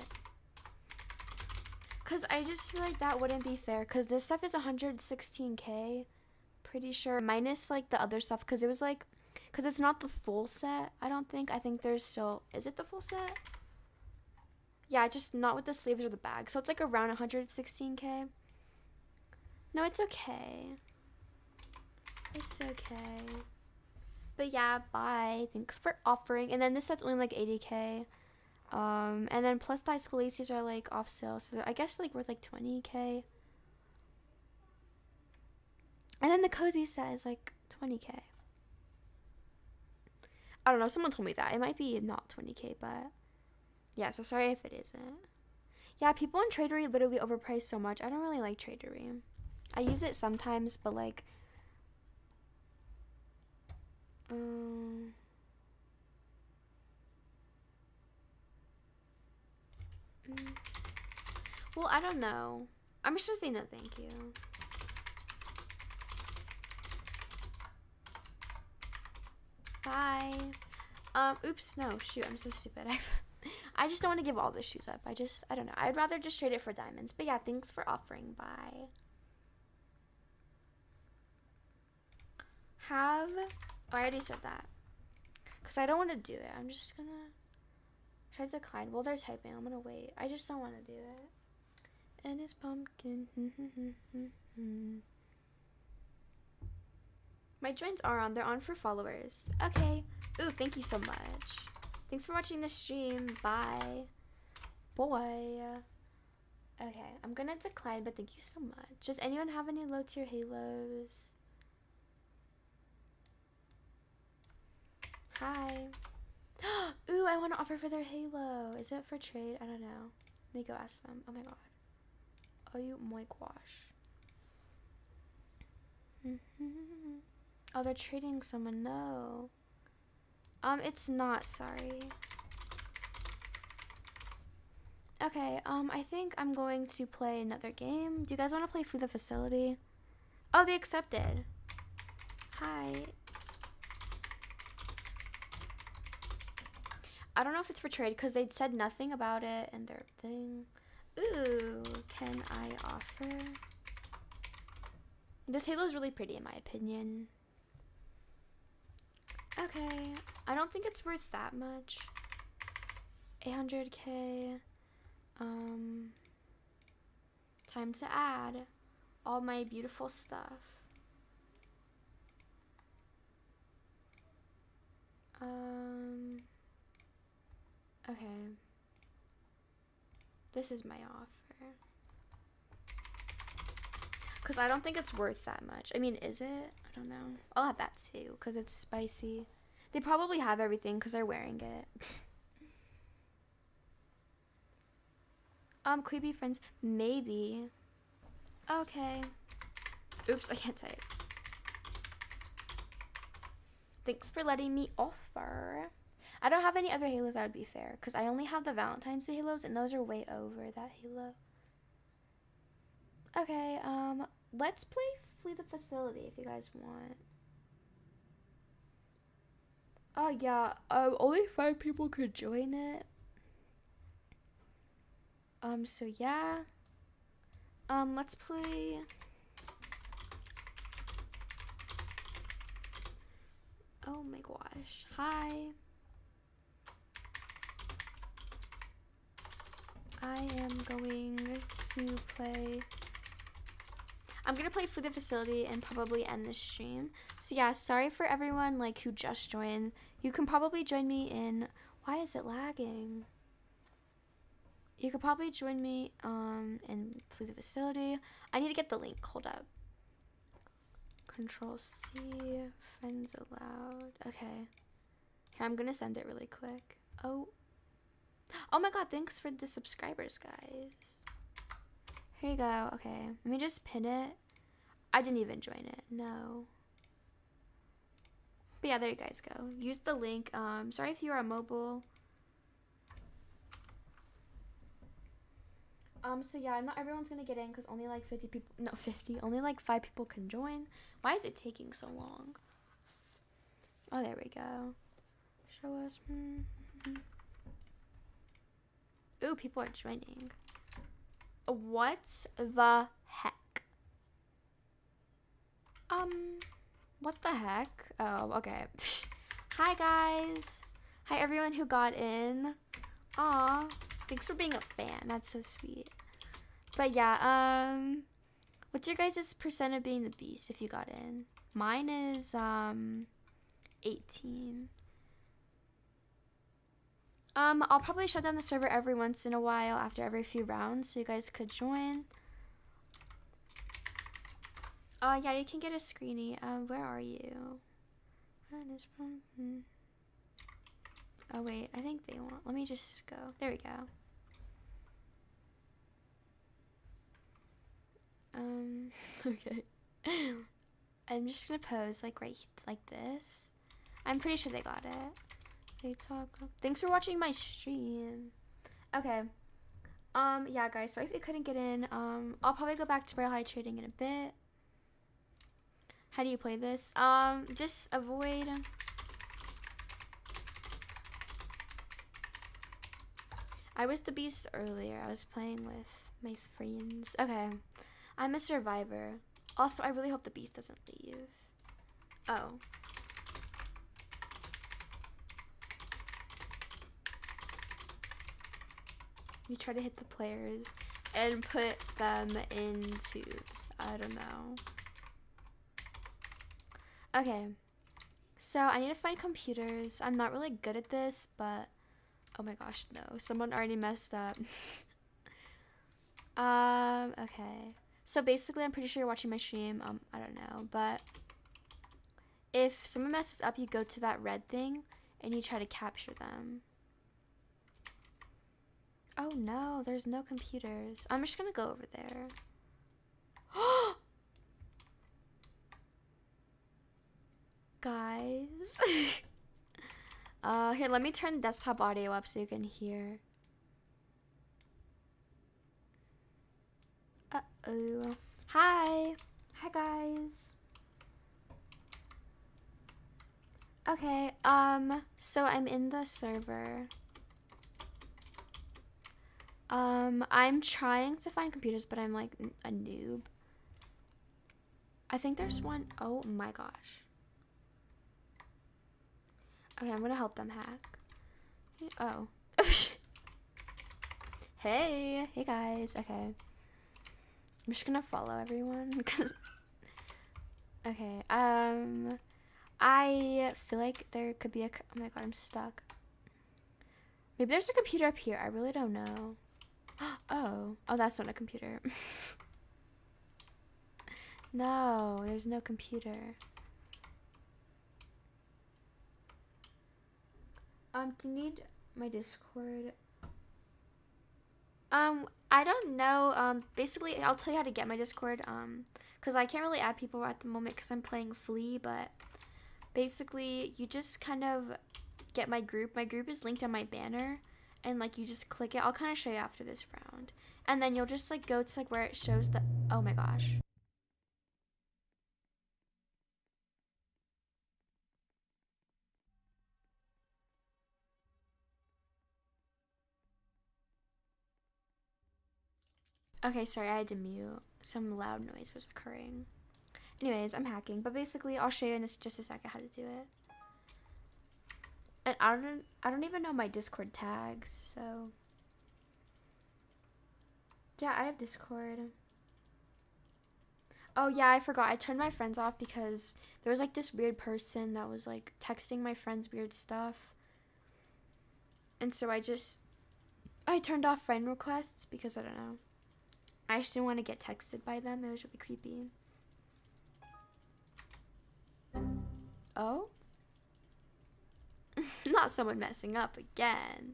Speaker 1: cause I just feel like that wouldn't be fair, cause this stuff is 116K, pretty sure, minus like the other stuff, cause it was like, cause it's not the full set, I don't think. I think there's still, is it the full set? Yeah, just not with the sleeves or the bag. So it's like around 116K. No, it's okay. It's okay. But yeah, bye. Thanks for offering. And then this set's only like 80K. And then plus the high school laces are like off sale. So I guess like worth like 20K. And then the cozy set is like 20K. I don't know. Someone told me that. It might be not 20K, but yeah, so sorry if it isn't. Yeah, people on Tradery literally overprice so much. I don't really like Tradery. I use it sometimes, but like, well, I don't know. I'm just gonna say no thank you. Bye. Oops, no, shoot, I'm so stupid. I just don't want to give all the shoes up. I don't know. I'd rather just trade it for diamonds. But yeah, thanks for offering. Bye. Oh, I already said that. Because I don't want to do it. I'm just gonna try to decline. Well, they're typing. I'm gonna wait. I just don't want to do it. And it's pumpkin. My joins are on. They're on for followers. Okay. Ooh, thank you so much. Thanks for watching the stream. Bye. Boy. Okay, I'm gonna decline, but thank you so much. Does anyone have any low tier halos? Hi. Ooh, I want to offer for their halo. Is it for trade? I don't know. Let me go ask them. Oh my god. Oh, you my gosh. Oh, they're trading someone. No. It's not. Sorry. Okay. I think I'm going to play another game. Do you guys want to play Food the Facility? Oh, they accepted. Hi. I don't know if it's for trade because they said nothing about it in their thing. Ooh, can I offer? This halo is really pretty in my opinion. Okay, I don't think it's worth that much. 800K. Time to add all my beautiful stuff. Okay. This is my offer. Because I don't think it's worth that much. I mean, is it? I don't know. I'll have that too, because it's spicy. They probably have everything because they're wearing it. Could we be friends? Maybe. Okay. Oops, I can't type. Thanks for letting me offer. I don't have any other halos that would be fair, because I only have the Valentine's Day halos, and those are way over that halo. Okay, let's play Flee the Facility if you guys want. Oh, yeah, only 5 people could join it. So yeah. Let's play... Oh my gosh. Hi. I am going to play... I'm gonna play Flee the Facility and probably end the stream. So yeah, sorry for everyone like who just joined. You can probably join me in... Why is it lagging? You could probably join me in Flee the Facility. I need to get the link. Hold up. Control C, friends allowed. Okay. Here, I'm gonna send it really quick. Oh my god, thanks for the subscribers, guys. Here you go. Okay, let me just pin it. I didn't even join it. No. But yeah, there you guys go. Use the link. Sorry if you're on mobile. So yeah, not everyone's gonna get in because only like 50 people, no 50, only like 5 people can join. Why is it taking so long? Oh, there we go. Show us. Ooh, people are joining. What the heck? What the heck? Oh, okay. Hi guys. Hi everyone who got in. Aw, thanks for being a fan. That's so sweet. But yeah, what's your guys' percent of being the beast if you got in? Mine is 18. I'll probably shut down the server every once in a while after every few rounds so you guys could join. Yeah, you can get a screenie. Where are you? Oh wait, I think they want, let me just go. There we go. Okay. I'm just gonna pose like right like this. I'm pretty sure they got it. They talk. Thanks for watching my stream. Okay. Yeah guys, sorry if you couldn't get in. I'll probably go back to Royale High Trading in a bit. How do you play this? Just avoid. I was the beast earlier. I was playing with my friends. Okay. I'm a survivor. Also, I really hope the beast doesn't leave. Oh. You try to hit the players and put them in tubes. I don't know. Okay. So, I need to find computers. I'm not really good at this, but... Oh my gosh, no. Someone already messed up. Okay. So basically, I'm pretty sure you're watching my stream. I don't know, but if someone messes up, you go to that red thing and you try to capture them. Oh no, there's no computers. I'm just gonna go over there. Guys. Here, let me turn desktop audio up so you can hear. Uh-oh. Hi. Hi, guys. Okay, so I'm in the server. I'm trying to find computers, but I'm like a noob. I think there's one. Oh my gosh. Okay, I'm gonna help them hack. Oh. Hey guys. Okay. I'm just gonna follow everyone because. Okay. I feel like there could be a. Oh my god, I'm stuck. Maybe there's a computer up here. I really don't know. Oh, that's not a computer. No, there's no computer. Do you need my Discord? I don't know. Basically, I'll tell you how to get my Discord. Because I can't really add people at the moment because I'm playing Flea, but basically, you just kind of get my group. My group is linked on my banner, and like you just click it. I'll kind of show you after this round, and then you'll just like go to like where it shows the. Oh my gosh. Okay, sorry, I had to mute. Some loud noise was occurring. Anyways, I'm hacking, but basically, I'll show you in just a second how to do it. And I don't even know my Discord tags, so yeah, I have Discord. Oh yeah, I forgot. I turned my friends off because there was like this weird person that was like texting my friends weird stuff. And so I turned off friend requests because I don't know. I just didn't want to get texted by them. It was really creepy. Oh? Not someone messing up again.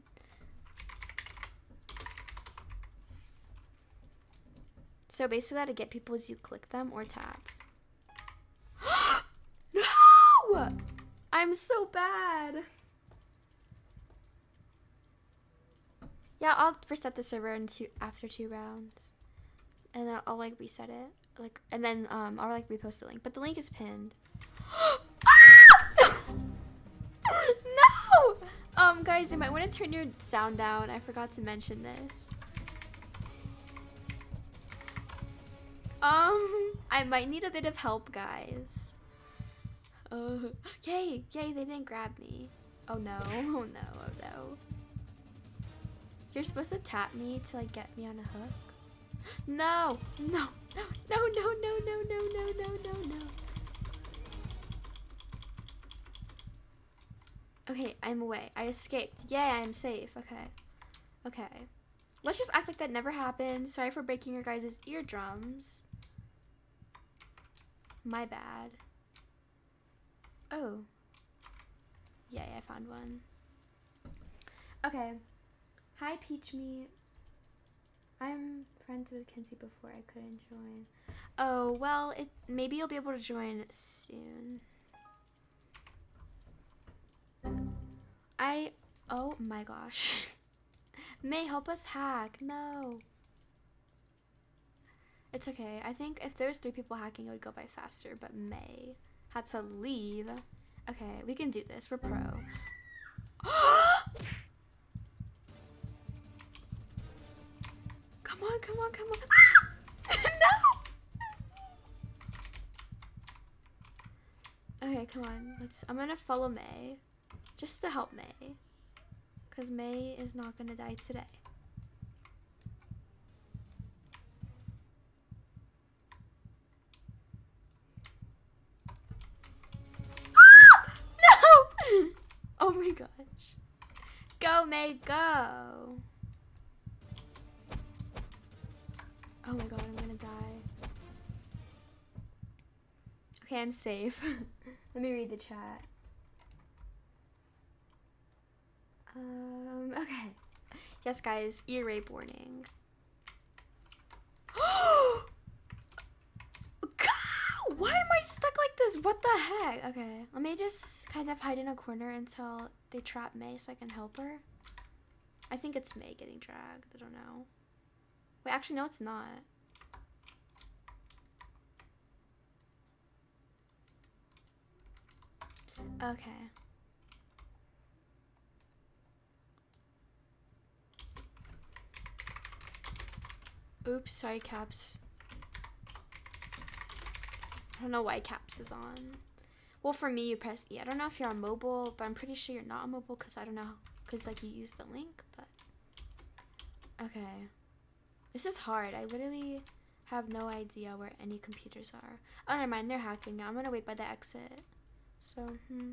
Speaker 1: So basically how to get people is you click them or tap. No! I'm so bad. Yeah, I'll reset the server after 2 rounds. And then I'll like reset it. Like and then I'll like repost the link. But the link is pinned. No! Guys, you might want to turn your sound down. I forgot to mention this. I might need a bit of help, guys. Yay, they didn't grab me. Oh no, oh no, oh no. You're supposed to tap me to like get me on a hook. No, no, no, no, no, no, no, no, no, no, no, no. Okay, I'm away. I escaped. Yay, I'm safe. Okay. Okay. Let's just act like that never happened. Sorry for breaking your guys' eardrums. My bad. Oh. Yay, I found one. Okay. Hi, Peach Me. I'm friends with Kinsey before I couldn't join. Oh, well, maybe you'll be able to join soon. Oh my gosh. May, help us hack. No. It's okay. I think if there's 3 people hacking, it would go by faster, but May had to leave. Okay, we can do this. We're pro. Come on, come on, come on. No! Okay, come on. I'm gonna follow May. Just to help May. Because May is not gonna die today. No! Oh my gosh. Go, May, go. Oh my god, I'm gonna die. Okay, I'm safe. Let me read the chat. Okay. Yes, guys, ear rape warning. Why am I stuck like this? What the heck? Okay, let me just kind of hide in a corner until they trap May so I can help her. I think it's May getting dragged. I don't know. Wait, actually, no, it's not. Okay. Oops, sorry, Caps. I don't know why Caps is on. Well, for me, you press E. I don't know if you're on mobile, but I'm pretty sure you're not on mobile because I don't know. Because, like, you used the link, but... Okay. This is hard. I literally have no idea where any computers are. Oh, never mind. They're hacking. I'm gonna wait by the exit So,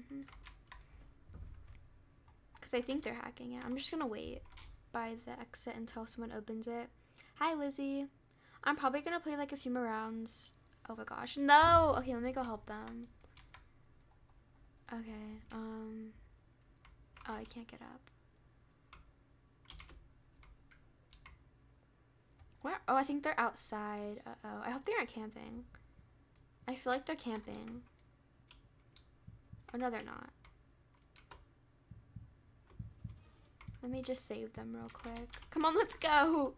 Speaker 1: because I think they're hacking it. I'm just gonna wait by the exit until someone opens it. Hi, Lizzie. I'm probably gonna play like a few more rounds. Oh my gosh, no! Okay, let me go help them. Okay, oh, I can't get up. Where? Oh, I think they're outside. Uh-oh, I hope they aren't camping. I feel like they're camping. Oh, no, they're not. Let me just save them real quick. Come on, let's go!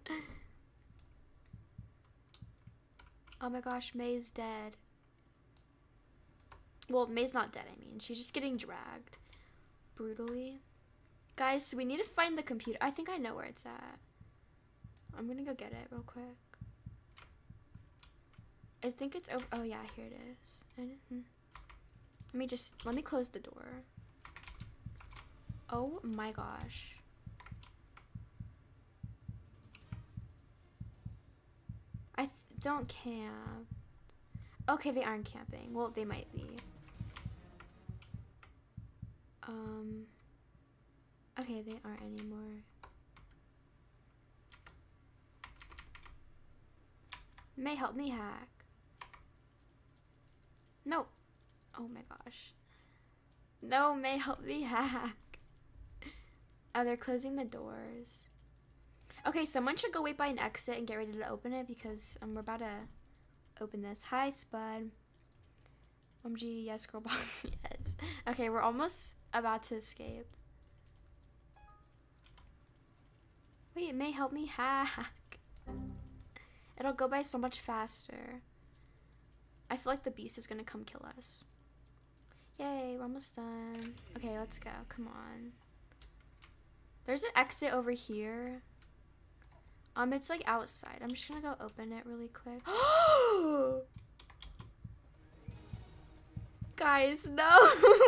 Speaker 1: Oh my gosh, May's dead. Well, May's not dead, I mean. She's just getting dragged. Brutally. Guys, so we need to find the computer. I think I know where it's at. I'm gonna go get it real quick. I think it's over. Oh yeah, here it is. Let me close the door. Oh my gosh. Don't camp. Okay, they aren't camping. Well, they might be. Okay, they aren't anymore. May, help me hack. No. Oh my gosh. No, May, help me hack. Oh, they're closing the doors. Okay, someone should go wait by an exit and get ready to open it because we're about to open this. Hi, Spud. OMG, yes, girl boss, yes. Okay, we're almost about to escape. Wait, May, help me hack. It'll go by so much faster. I feel like the beast is gonna come kill us. Yay, we're almost done. Okay, let's go, come on. There's an exit over here. It's like outside. I'm just gonna go open it really quick. Guys, no.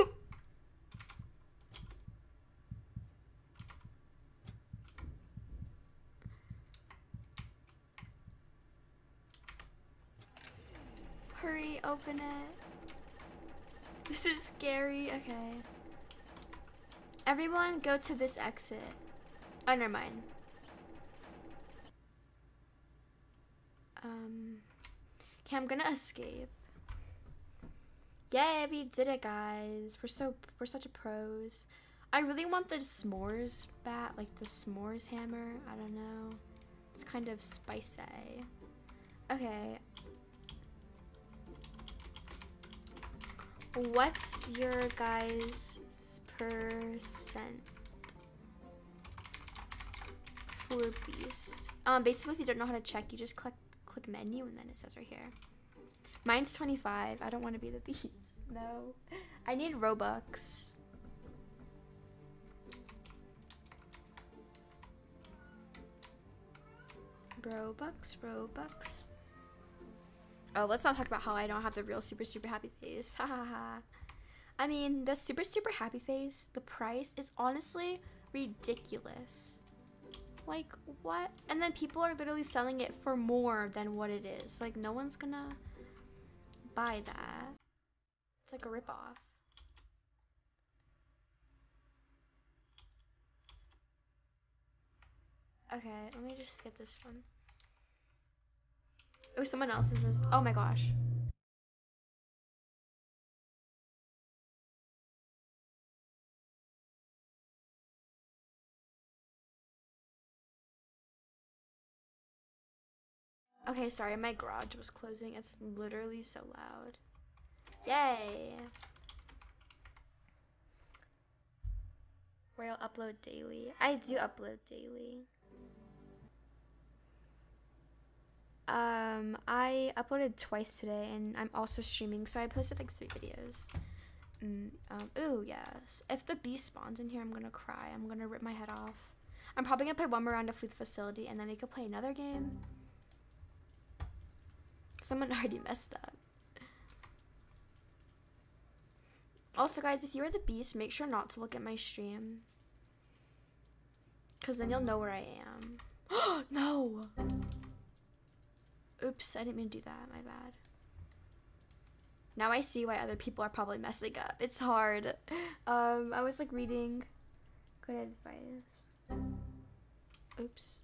Speaker 1: Hurry, open it. This is scary. Okay. Everyone go to this exit. Oh, never mind. Okay, I'm gonna escape. Yay, we did it, guys. We're such a pros. I really want the s'mores bat, like the s'mores hammer. I don't know. It's kind of spicy. Okay. What's your guys' percent for beast? Basically, if you don't know how to check, you just click menu and then it says right here. Mine's 25. I don't want to be the beast. No. I need Robux. Robux. Oh, let's not talk about how I don't have the real super happy face. Ha ha ha. I mean, the super happy face, the price is honestly ridiculous. Like, what? And then people are literally selling it for more than what it is. Like, no one's gonna buy that. It's like a ripoff. Okay, let me just get this one. Oh, someone else's is. Oh my gosh. Okay, sorry, my garage was closing. It's literally so loud. Yay! Where I'll upload daily. I do upload daily. I uploaded twice today, and I'm also streaming, so I posted like 3 videos. Ooh, yes. If the beast spawns in here, I'm gonna cry. I'm gonna rip my head off. I'm probably gonna play one more round of Flee the Facility, and then we could play another game. Someone already messed up. Also, guys, if you are the beast, make sure not to look at my stream. Because then you'll know where I am. No! Oops, I didn't mean to do that. My bad. Now I see why other people are probably messing up. It's hard. I was like reading good advice. Oops.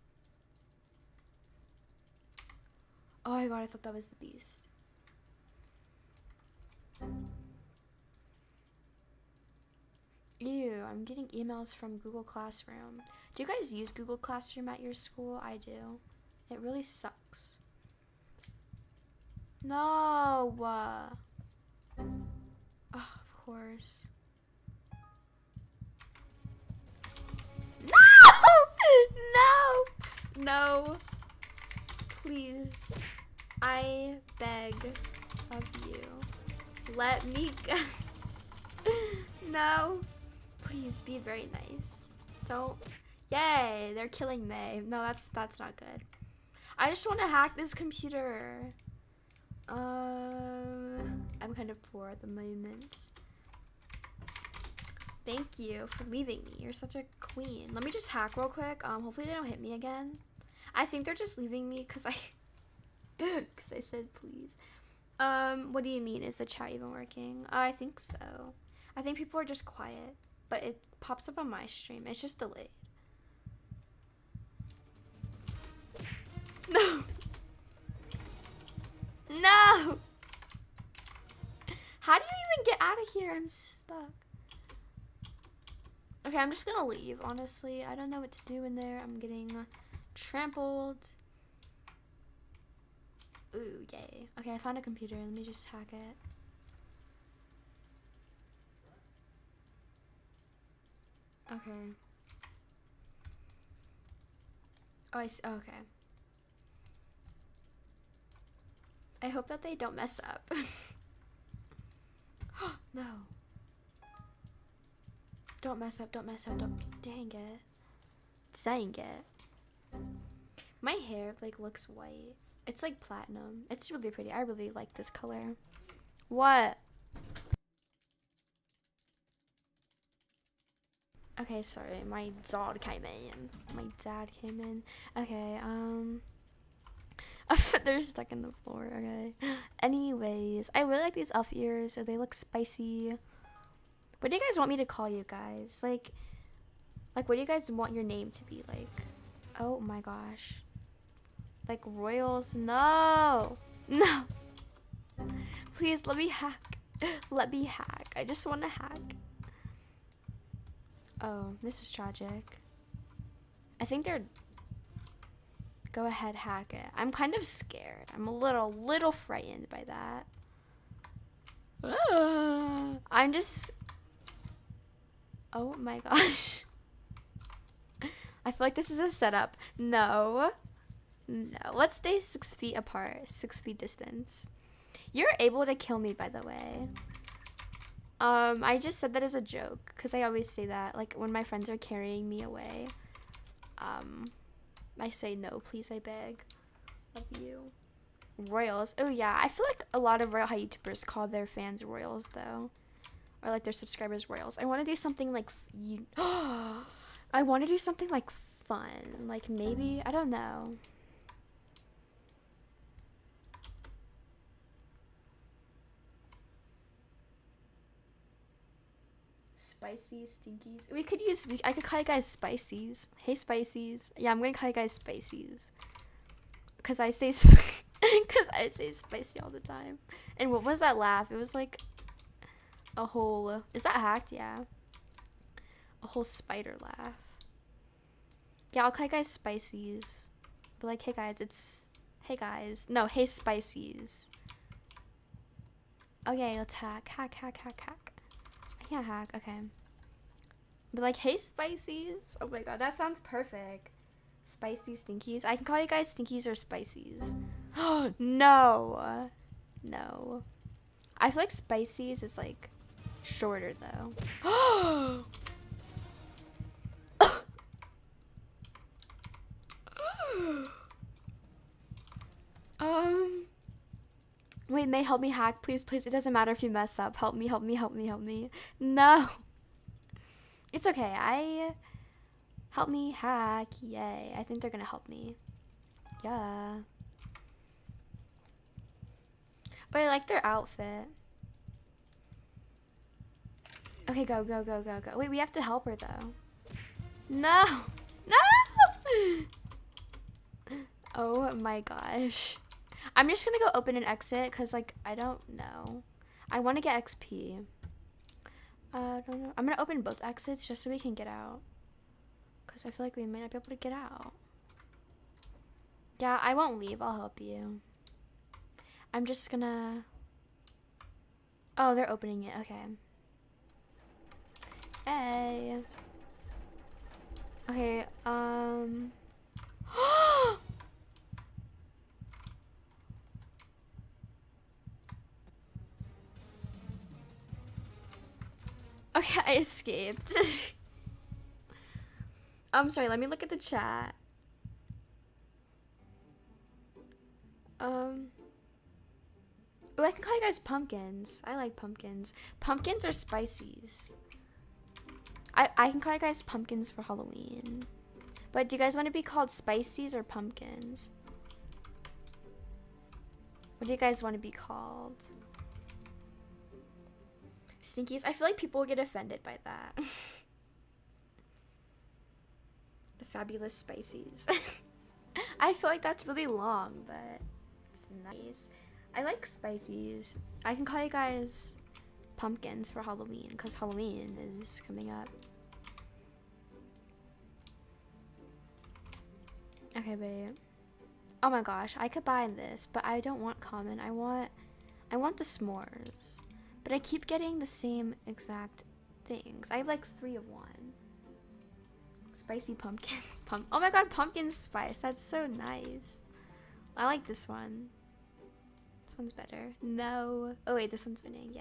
Speaker 1: Oh my god, I thought that was the beast. Ew, I'm getting emails from Google Classroom. Do you guys use Google Classroom at your school? I do. It really sucks. No! Oh, of course. No! No! No! Please. I beg of you. Let me go. No. Please be very nice. Don't. Yay, they're killing May. No, that's not good. I just want to hack this computer. I'm kind of poor at the moment. Thank you for leaving me. You're such a queen. Let me just hack real quick. Hopefully they don't hit me again. I think they're just leaving me because I said please. What do you mean? Is the chat even working? I think so. I think people are just quiet, but it pops up on my stream. It's just delayed. No. No. How do you even get out of here? I'm stuck. Okay, I'm just gonna leave, honestly. I don't know what to do in there. I'm getting trampled. Ooh, yay. Okay, I found a computer. Let me just hack it. Okay. Oh, I see. Oh, okay. I hope that they don't mess up. No. Don't mess up, don't mess up, don't. Dang it. Dang it. My hair, like, looks white. It's like platinum. It's really pretty. I really like this color. What? Okay, sorry. My dad came in. Okay, they're stuck in the floor. Okay. Anyways, I really like these elf ears. So they look spicy. What do you guys want me to call you guys? Like, what do you guys want your name to be? Like, oh my gosh. Like Royals? No. No. Please, let me hack. Let me hack. I just want to hack. Oh, this is tragic. I think they're... Go ahead, hack it. I'm kind of scared. I'm a little frightened by that. I'm just... Oh my gosh. I feel like this is a setup. No. No. Let's stay 6 feet apart. 6 feet distance. You're able to kill me, by the way. I just said that as a joke. Because I always say that. Like, when my friends are carrying me away. I say no, please, I beg. Love you. Royals. Oh, yeah. I feel like a lot of Royale High YouTubers call their fans Royals, though. Or, like, their subscribers Royals. I want to do something, like, I want to do something, like, fun. Like, maybe, I don't know. Spicy stinkies. I could call you guys Spicies. Hey, Spicies. Yeah, I'm going to call you guys Spicies. Because I say spicy all the time. And what was that laugh? It was, like... a whole, is that hacked? Yeah, a whole spider laugh. Yeah, I'll call you guys Spicies, but like, hey guys, it's hey guys, no, hey Spicies. Okay, let's hack. I can't hack. Okay, but like, hey Spicies. Oh my god, that sounds perfect. Spicy stinkies. I can call you guys Stinkies or Spicies. Oh no. I feel like Spicies is like shorter though. Wait, May, help me hack, please. It doesn't matter if you mess up. Help me. No. It's okay. Help me hack. Yay. I think they're gonna help me. Yeah. But I like their outfit. Okay, go, go, go, go, go. Wait, we have to help her though. No! No! Oh my gosh. I'm just gonna go open and exit because, like, I don't know. I want to get XP. I don't know. I'm gonna open both exits just so we can get out. Because I feel like we might not be able to get out. Yeah, I won't leave. I'll help you. I'm just gonna... Oh, they're opening it. Okay. Hey. Okay, Okay, I escaped. I'm sorry, let me look at the chat. Oh, I can call you guys pumpkins. I like pumpkins. Pumpkins or spices? I can call you guys pumpkins for Halloween. But do you guys want to be called spices or pumpkins? What do you guys want to be called? Stinkies? I feel like people will get offended by that. The fabulous spices. I feel like that's really long, but it's nice. I like spices. I can call you guys pumpkins for Halloween because Halloween is coming up. Okay, wait. Oh my gosh, I could buy this, but I don't want common. I want the s'mores. But I keep getting the same exact things. I have like 3 of one. Spicy pumpkins. Oh my god, pumpkin spice. That's so nice. I like this one. This one's better. No. Oh wait, this one's winning.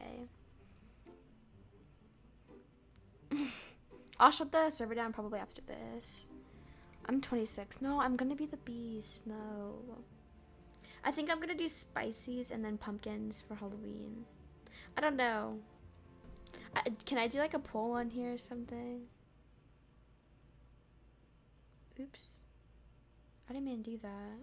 Speaker 1: Yay. I'll shut the server down probably after this. I'm 26. No, I'm gonna be the beast. No. I think I'm gonna do spices and then pumpkins for Halloween. I don't know. Can I do like a poll on here or something? Oops. I didn't mean to do that.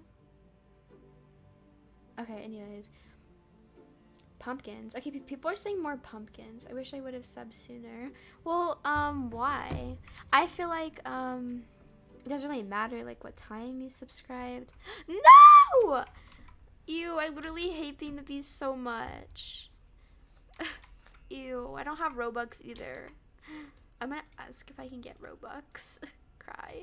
Speaker 1: Okay, anyways. Pumpkins. Okay, people are saying more pumpkins. I wish I would have subbed sooner. Well, why? I feel like, it doesn't really matter, like, what time you subscribed. No! Ew, I literally hate being the beast so much. Ew, I don't have Robux either. I'm gonna ask if I can get Robux. Cry.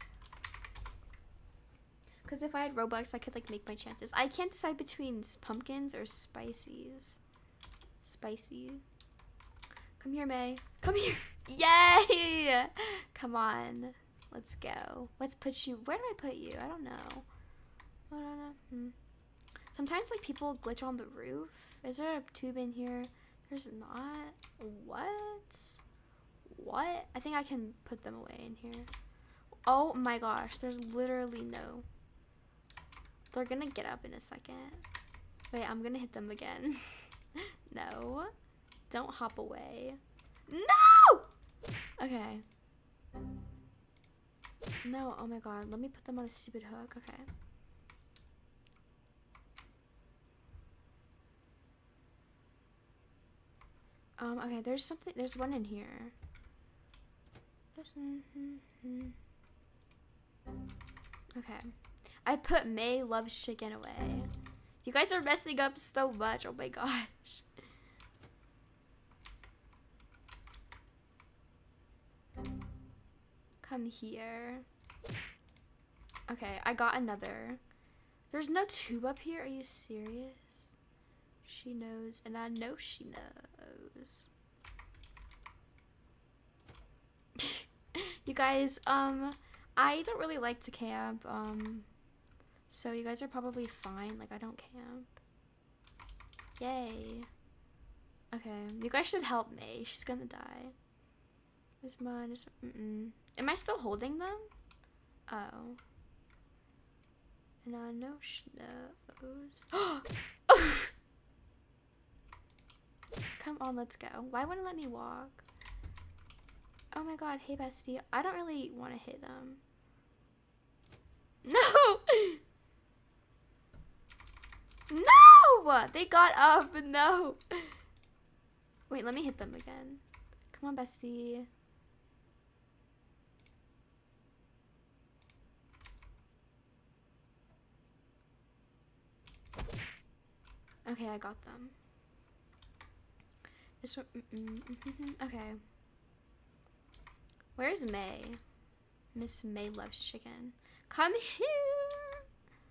Speaker 1: Because if I had Robux, I could, like, make my chances. I can't decide between pumpkins or spices. Spicy. Come here, May. Come here. Yay! Come on. Let's go. Let's put you... Where do I put you? I don't know. I don't know. Sometimes, like, people glitch on the roof. Is there a tube in here? There's not. What? What? I think I can put them away in here. Oh my gosh. There's literally no... They're gonna get up in a second. Wait, I'm gonna hit them again. No. Don't hop away. No! Okay. No, oh my god. Let me put them on a stupid hook. Okay. Okay, there's one in here. Okay. I put May loves chicken away. You guys are messing up so much. Oh my gosh. Come here. Okay, I got another. There's no tube up here. Are you serious? She knows, and I know she knows. You guys, I don't really like to camp, so you guys are probably fine. Like, I don't camp. Yay. Okay, you guys should help May. She's gonna die. Where's mine? Am I still holding them? Oh. And I know she knows. Come on, let's go. Why wouldn't it let me walk? Oh my god, hey bestie. I don't really want to hit them. No! No! They got up. No. Wait, let me hit them again. Come on, bestie. Okay, I got them. This one, okay. Where's May? Miss May loves chicken. Come here!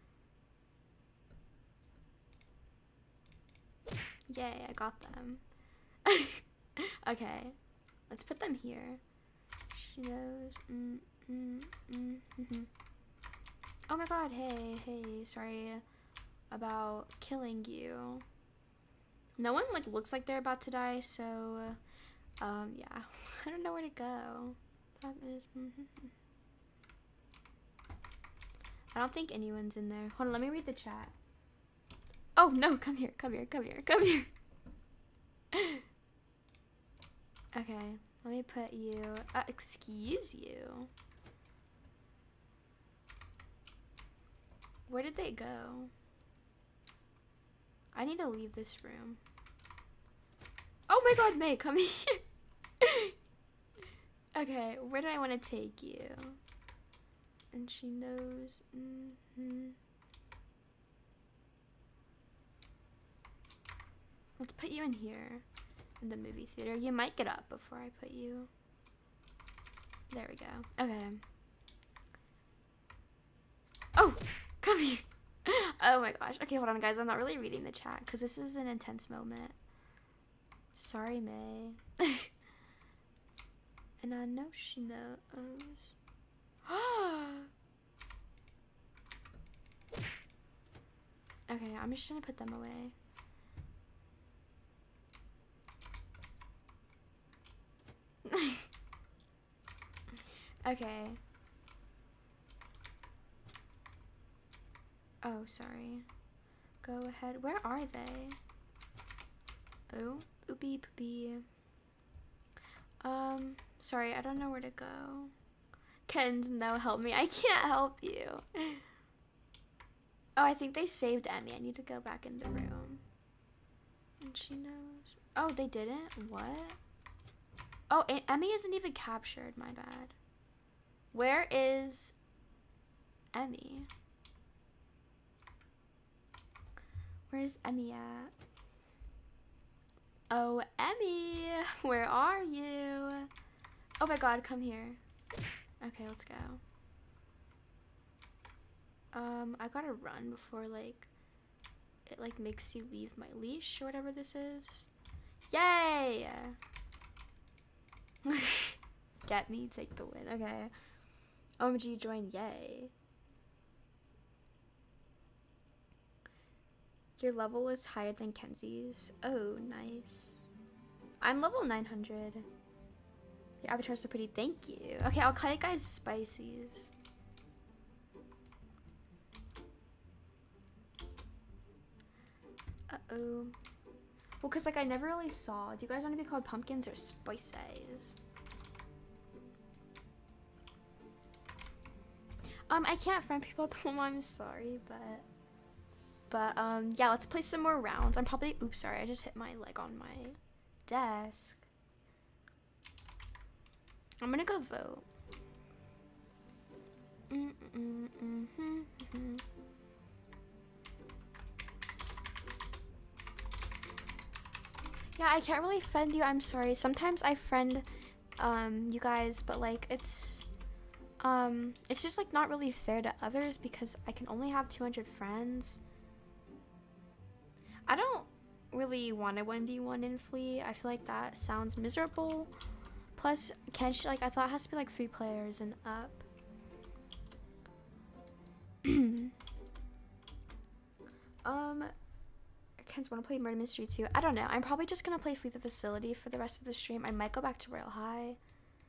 Speaker 1: Yay, I got them. Okay, let's put them here. She knows. Oh my god, hey, sorry about killing you. No one like looks like they're about to die, so yeah. I don't know where to go. That is I don't think anyone's in there. Hold on, let me read the chat. Oh no, come here. Okay, let me put you, excuse you. Where did they go? I need to leave this room. Oh my god, May, come here. Okay, where do I want to take you? And she knows. Let's put you in here. In the movie theater. You might get up before I put you. There we go. Okay. Oh, come here. Oh my gosh. Okay, hold on, guys. I'm not really reading the chat because this is an intense moment. Sorry, May. And I know she knows. Okay, I'm just gonna put them away. Okay. Oh, sorry. Go ahead. Where are they? Oh, oopie poopie. Sorry, I don't know where to go. Ken's, no, help me. I can't help you. Oh, I think they saved Emmy. I need to go back in the room. And she knows. Oh, they didn't? What? Oh, Emmy isn't even captured. My bad. Where is Emmy? Where's Emmy at? Oh, Emmy, where are you? Oh my god, come here. Okay, let's go. I gotta run before like it like makes you leave my leash or whatever this is. Yay! Get me, take the win. Okay. OMG, join, yay. Your level is higher than Kenzie's. Oh, nice. I'm level 900. Your avatars are pretty, thank you. Okay, I'll call you guys spices. Uh-oh. Well, because like I never really saw. Do you guys want to be called pumpkins or spices? I can't friend people at the moment, I'm sorry, but yeah, let's play some more rounds. I'm probably, oops, sorry, I just hit my leg on my desk. I'm gonna go vote. Yeah, I can't really friend you, I'm sorry. Sometimes I friend you guys, but like it's just like not really fair to others because I can only have 200 friends. I don't really want to 1v1 in Flea. I feel like that sounds miserable. Plus, can't she, like, I thought it has to be like 3 players and up. Ken's want to play Murder Mystery too. I don't know. I'm probably just gonna play Flee the Facility for the rest of the stream. I might go back to Royale High.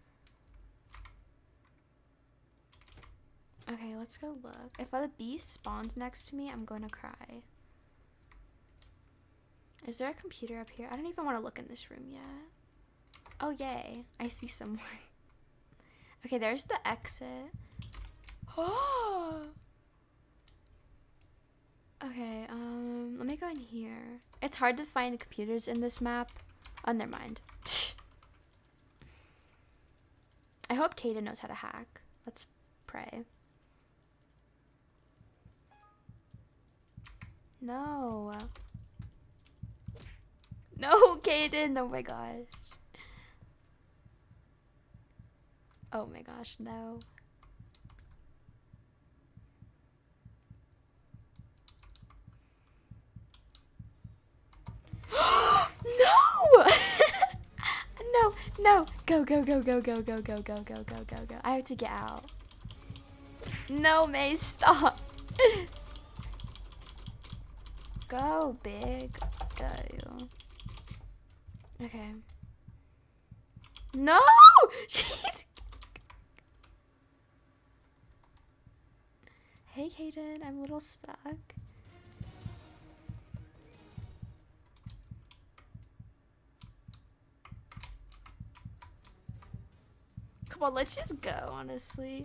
Speaker 1: Okay, let's go look. If the beast spawns next to me, I'm gonna cry. Is there a computer up here? I don't even want to look in this room yet. Oh, yay. I see someone. Okay, there's the exit. Oh! Okay, let me go in here. It's hard to find computers in this map. Oh, never mind. I hope Kaden knows how to hack. Let's pray. No. No, Kaden. Oh my gosh. Oh my gosh, no. No! No, no. Go, go, go, go, go, go, go, go, go, go, go, go. I have to get out. No, May, stop. Go, big. Go. Okay. No! Jeez. Hey, Kaden, I'm a little stuck. Come on, let's just go, honestly.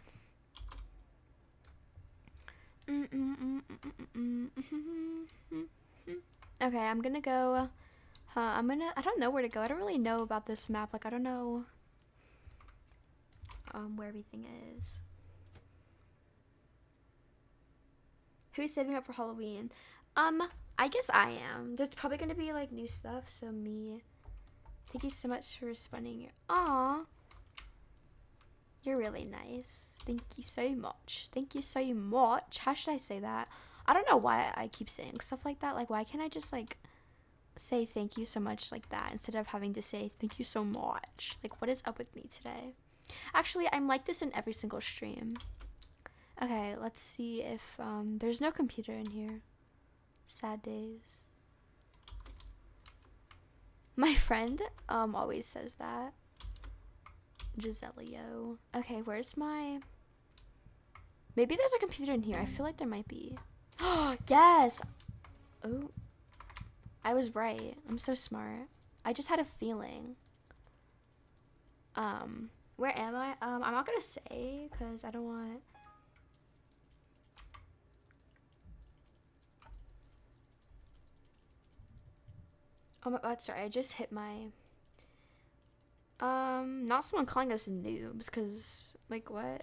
Speaker 1: Okay, I'm gonna go. I don't know where to go. I don't really know about this map. Like, I don't know where everything is. Who's saving up for Halloween? I guess I am. There's probably gonna be like new stuff, so me. Thank you so much for responding. Aw. You're really nice. Thank you so much. Thank you so much. How should I say that? I don't know why I keep saying stuff like that. Like, why can't I just like say thank you so much like that instead of having to say thank you so much? Like, what is up with me today? Actually, I'm like this in every single stream. Okay, let's see if there's no computer in here. Sad days. My friend always says that. Giselio. Okay, where's my... Maybe there's a computer in here. I feel like there might be. Yes! Oh. I was right. I'm so smart. I just had a feeling. Where am I? I'm not gonna say, because I don't want... Oh my god, sorry. I just hit my... not someone calling us noobs, because, like, what?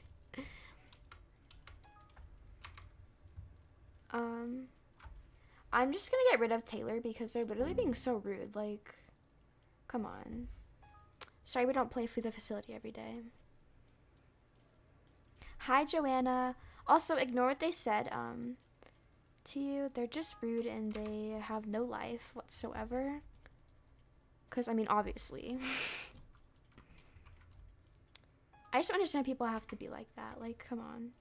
Speaker 1: I'm just gonna get rid of Taylor because they're literally being so rude. Like, come on. Sorry we don't play through the facility every day. Hi, Joanna. Also, ignore what they said, to you. They're just rude and they have no life whatsoever. Because, I mean, obviously. I just don't understand people have to be like that. Like, come on.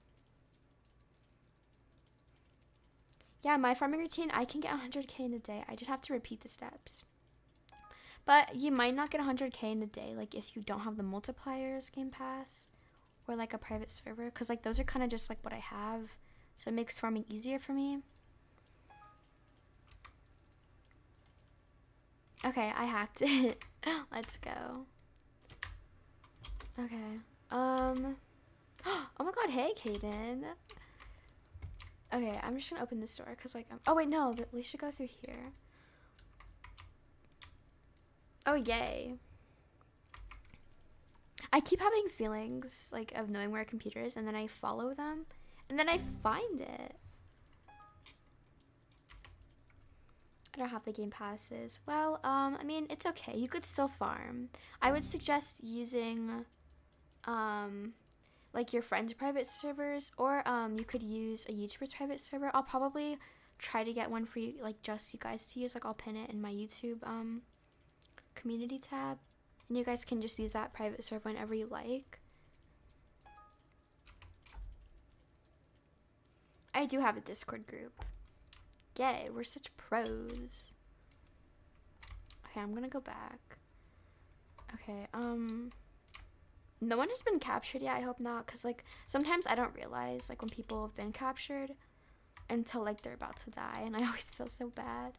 Speaker 1: Yeah, my farming routine, I can get 100k in a day. I just have to repeat the steps. But you might not get 100k in a day, like, if you don't have the multipliers game pass. Or, like, a private server. Because, like, those are kind of just, like, what I have. So it makes farming easier for me. Okay, I hacked it. Let's go. Okay. Oh my god, hey, Kaden. Okay, I'm just gonna open this door because, like, oh wait, no, but we should go through here. Oh, yay. I keep having feelings, like, of knowing where a computer is, and then I follow them, and then I find it. I don't have the game passes. Well, I mean, it's okay. You could still farm. I would suggest using, like, your friend's private servers, or you could use a YouTuber's private server. I'll probably try to get one for you, like, just you guys to use. Like, I'll pin it in my YouTube community tab, and you guys can just use that private server whenever you like. I do have a Discord group. Yay, we're such pros. Okay, I'm gonna go back. Okay, no one has been captured yet. I hope not, because, like, sometimes I don't realize, like, when people have been captured until, like, they're about to die, and I always feel so bad.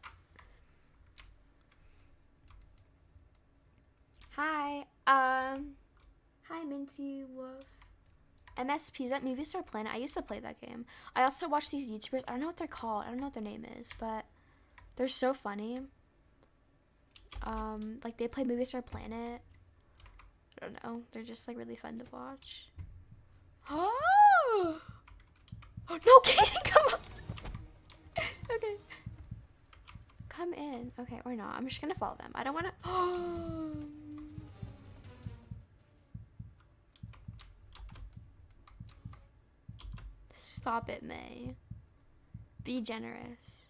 Speaker 1: Hi, hi, Minty Wolf. MSP, is that Movie Star Planet? I used to play that game. I also watch these YouTubers. I don't know what they're called. I don't know what their name is, but they're so funny. Like, they play Movie Star Planet. I don't know. They're just like really fun to watch. Oh! No kidding! Come on! Okay. Come in. Okay, or not. I'm just gonna follow them. I don't wanna. Stop it, May. Be generous.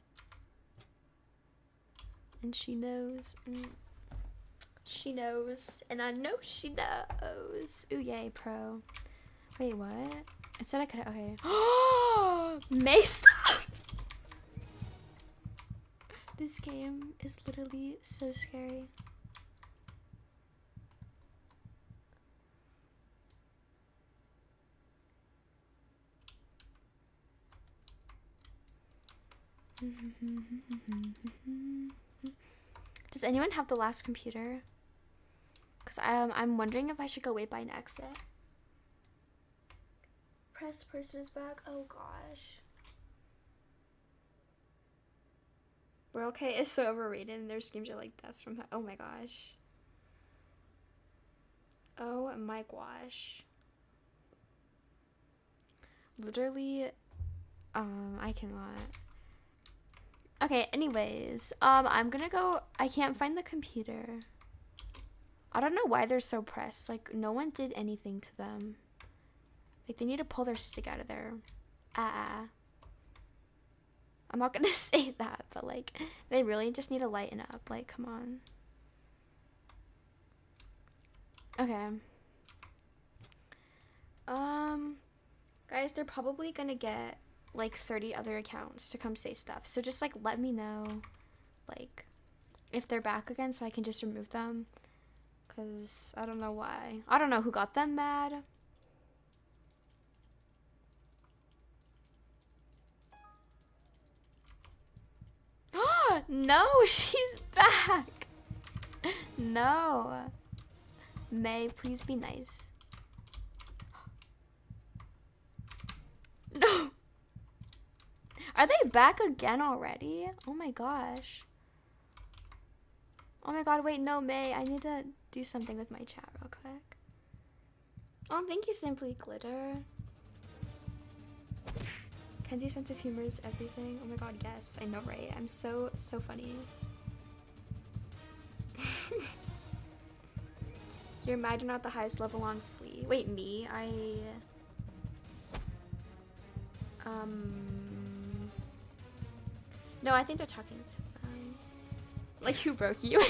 Speaker 1: And she knows. She knows. And I know she knows. Ooh, yay, pro. Wait, what? I said I could. Okay. May, stop! This game is literally so scary. Does anyone have the last computer? Because I'm wondering if I should go wait by an exit. Press person is back. Oh gosh. We're okay is so overrated and their schemes are like deaths from oh my gosh. Oh my gosh. Literally, I cannot. Okay, anyways, I'm gonna go. I can't find the computer. I don't know why they're so pressed. Like, no one did anything to them. Like, they need to pull their stick out of there. I'm not gonna say that, but like, they really just need to lighten up. Like, come on. Okay. Guys, they're probably gonna get like 30 other accounts to come say stuff. So just like let me know like if they're back again so I can just remove them. Cause I don't know why. I don't know who got them mad. No, she's back. No. May, please be nice. No. Are they back again already? Oh my gosh. Oh my god, wait, no, May. I need to do something with my chat real quick. Oh, thank you, Simply Glitter. Kenzie's sense of humor is everything. Oh my god, yes. I know, right? I'm so funny. You're mad you're not the highest level on Flea. Wait, me? No, I think they're talking to them. Like, who broke you?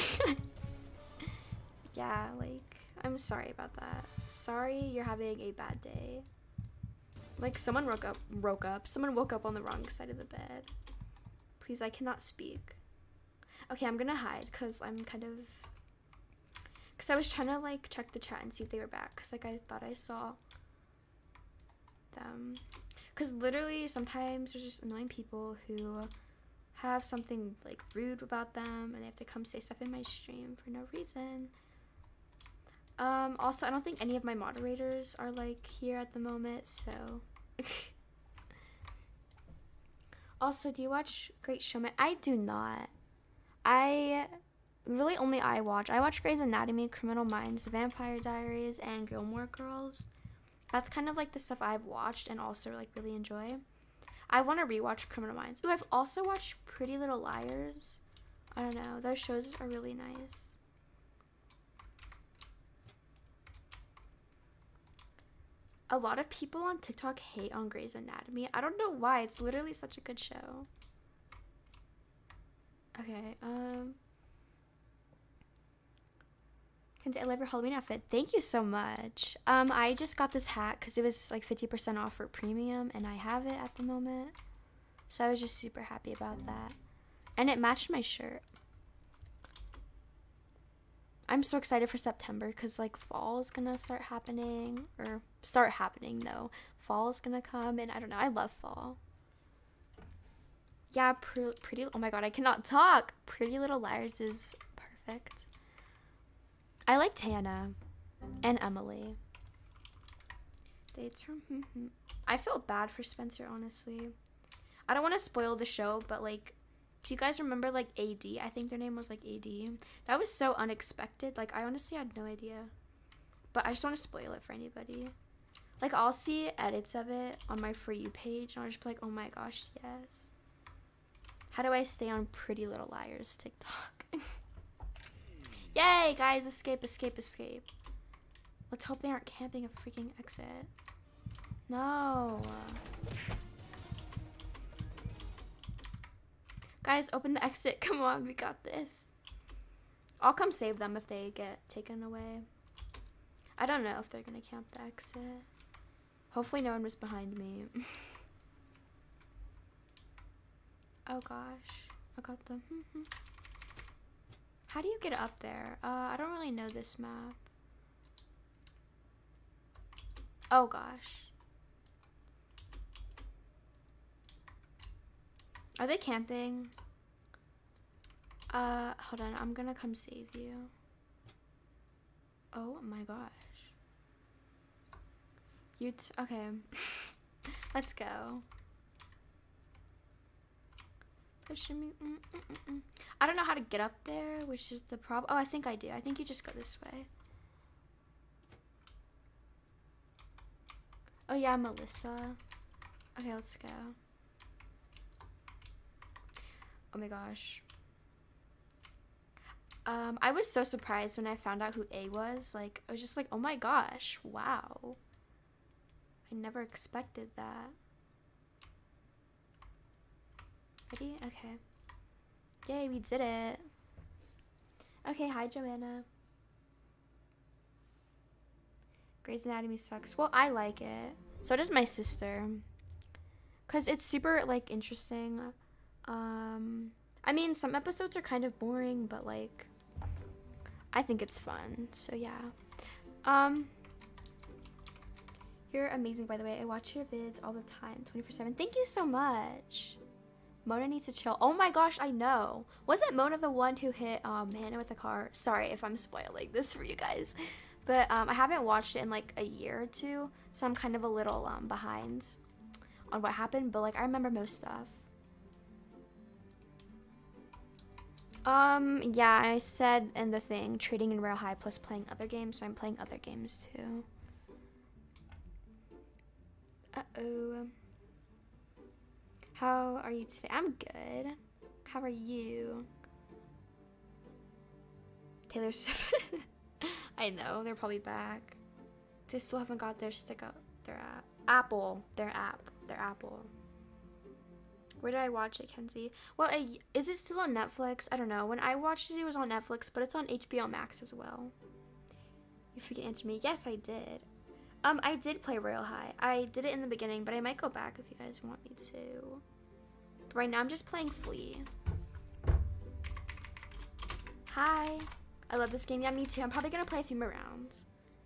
Speaker 1: Yeah, like, I'm sorry about that. Sorry you're having a bad day. Like, someone someone woke up on the wrong side of the bed. Please, I cannot speak. Okay, I'm gonna hide, because I'm kind of... Because I was trying to, like, check the chat and see if they were back. Because, like, I thought I saw them. Because literally, sometimes there's just annoying people who have something, like, rude about them. And they have to come say stuff in my stream for no reason. Also, I don't think any of my moderators are, like, here at the moment, so... Also, do you watch Great Showman? I do not. I watch Grey's Anatomy, Criminal Minds, Vampire Diaries, and Gilmore Girls. That's kind of like the stuff I've watched and also like really enjoy. I want to rewatch Criminal Minds. Ooh, I've also watched Pretty Little Liars. I don't know, those shows are really nice. A lot of people on TikTok hate on Grey's Anatomy. I don't know why. It's literally such a good show. Okay, Kenzie, I love your Halloween outfit. Thank you so much. I just got this hat because it was like 50% off for premium and I have it at the moment. So I was just super happy about that. And it matched my shirt. I'm so excited for September because like fall is gonna start happening, or start happening though. Fall is gonna come and I don't know, I love fall. Yeah, pretty, oh my god, I cannot talk. Pretty Little Liars is perfect. I like Tana and Emily. Dates from I feel bad for Spencer, honestly. I don't want to spoil the show, but like, do you guys remember like AD? I think their name was like AD. That was so unexpected. Like, I honestly had no idea. but I just don't want to spoil it for anybody. Like, I'll see edits of it on my For You page, and I'll just be like, oh my gosh, yes. How do I stay on Pretty Little Liars TikTok? Yay, guys, escape, escape, escape. Let's hope they aren't camping a freaking exit. No. Guys, open the exit. Come on, we got this. I'll come save them if they get taken away. I don't know if they're gonna camp the exit. Hopefully no one was behind me. Oh gosh, I got them. How do you get up there? I don't really know this map. Oh gosh. Are they camping? Hold on, I'm gonna come save you. Oh my gosh. Okay. Let's go. Pushing me. I don't know how to get up there, which is the problem. Oh, I think I do. I think you just go this way. Oh yeah, Melissa. Okay, let's go. Oh my gosh. I was so surprised when I found out who A was. Like, I was just like, oh my gosh, wow. I never expected that. Ready? Okay. Yay, we did it. Okay, hi, Joanna. Grey's Anatomy sucks. Well, I like it. So does my sister. Because it's super, like, interesting. I mean, some episodes are kind of boring, but, like, I think it's fun. So, yeah. You're amazing, by the way. I watch your vids all the time, 24/7. Thank you so much. Mona needs to chill. Oh my gosh, I know. Wasn't Mona the one who hit Hannah with a car? Sorry if I'm spoiling this for you guys. But I haven't watched it in like a year or two, so I'm kind of a little behind on what happened, but like I remember most stuff. Yeah, I said in the thing, trading in Royale High plus playing other games, so I'm playing other games too. Uh-oh. How are you today? I'm good. How are you? Taylor Swift. I know, they're probably back. They still haven't got their stick up. Their app. Their Apple. Where did I watch it, Kenzie? Well, is it still on Netflix? I don't know. When I watched it, it was on Netflix, but it's on HBO Max as well. If you can answer me. Yes, I did. I did play Royale High. I did it in the beginning, but I might go back if you guys want me to. But right now, I'm just playing Flea. Hi. I love this game. Yeah, me too. I'm probably gonna play a few more rounds.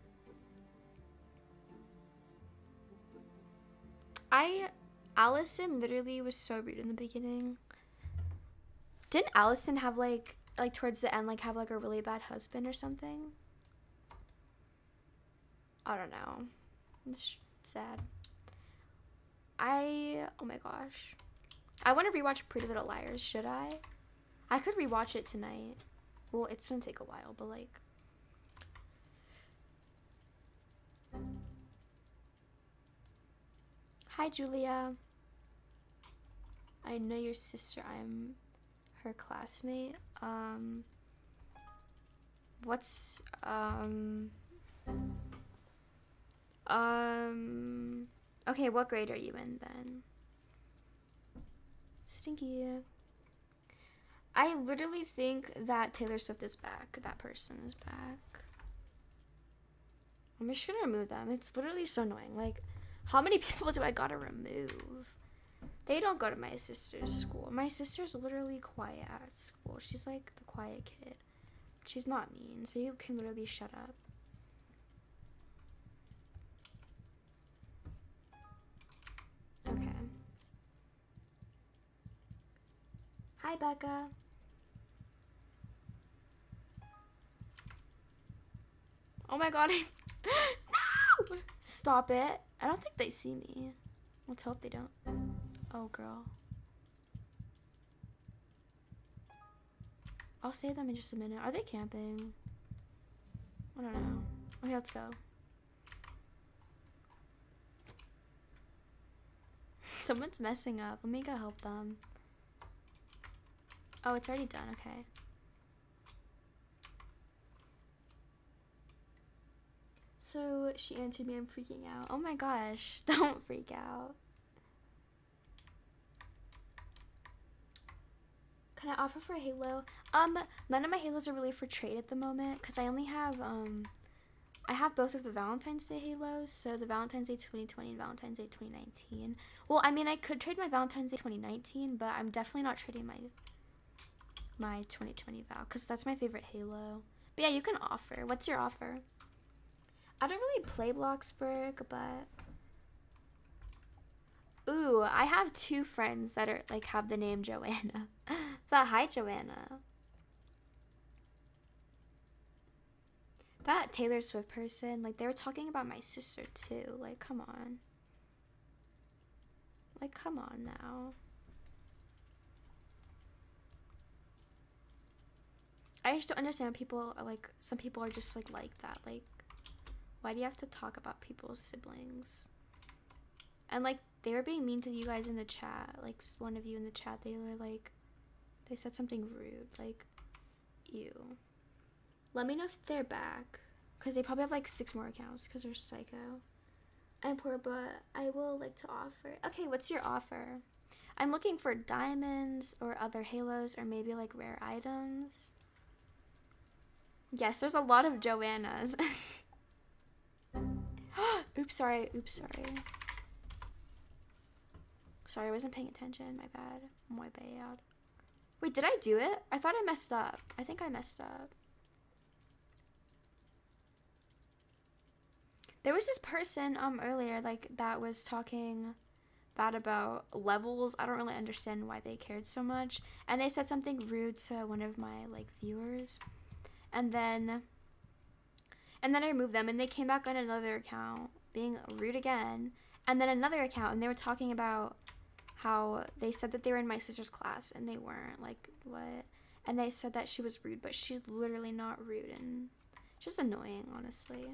Speaker 1: Allison literally was so rude in the beginning. Didn't Allison have like towards the end, like have like a really bad husband or something? I don't know. It's sad. Oh my gosh. I want to rewatch Pretty Little Liars. Should I? I could rewatch it tonight. Well, it's gonna take a while, but like. Hi, Julia. I know your sister. I'm her classmate. What's okay, what grade are you in then? Stinky. I literally think that Taylor Swift is back. That person is back. I'm just gonna remove them. It's literally so annoying. Like, how many people do I gotta remove? They don't go to my sister's school. My sister's literally quiet at school. She's like the quiet kid. She's not mean, so you can literally shut up. Okay. Hi, Becca. Oh my god. No! Stop it. I don't think they see me. Let's hope they don't. Oh, girl. I'll save them in just a minute. Are they camping? I don't know. Okay, let's go. Someone's messing up. Let me go help them. Oh, it's already done. Okay. So she answered me. I'm freaking out. Oh my gosh. Don't freak out. Can I offer for a Halo? None of my Halos are really for trade at the moment because I only have I have both of the Valentine's Day Halos, so the Valentine's Day 2020 and Valentine's Day 2019. Well, I mean, I could trade my Valentine's Day 2019, but I'm definitely not trading my 2020 Val, because that's my favorite Halo. But yeah, you can offer. What's your offer? I don't really play Bloxburg, but... Ooh, I have 2 friends that are, like, have the name Joanna. But hi, Joanna. That Taylor Swift person, like, they were talking about my sister, too. Like, come on. Like, come on now. I just don't understand people are, like, some people are just, like that. Like, why do you have to talk about people's siblings? And, like, they were being mean to you guys in the chat. Like, one of you in the chat, they were, like, they said something rude. Like, ew. Let me know if they're back, because they probably have like 6 more accounts because they're psycho. I'm poor, but I will like to offer. Okay, what's your offer? I'm looking for diamonds or other Halos or maybe like rare items. Yes, there's a lot of Joannas. Oops, sorry. Sorry, I wasn't paying attention. My bad. My bad. Wait, did I do it? I thought I messed up. I think I messed up. There was this person earlier like that was talking bad about levels. I don't really understand why they cared so much. And they said something rude to one of my like viewers. And then I removed them and they came back on another account being rude again. And then another account and they were talking about how they said that they were in my sister's class and they weren't. Like, what? And they said that she was rude, but she's literally not rude and just annoying, honestly.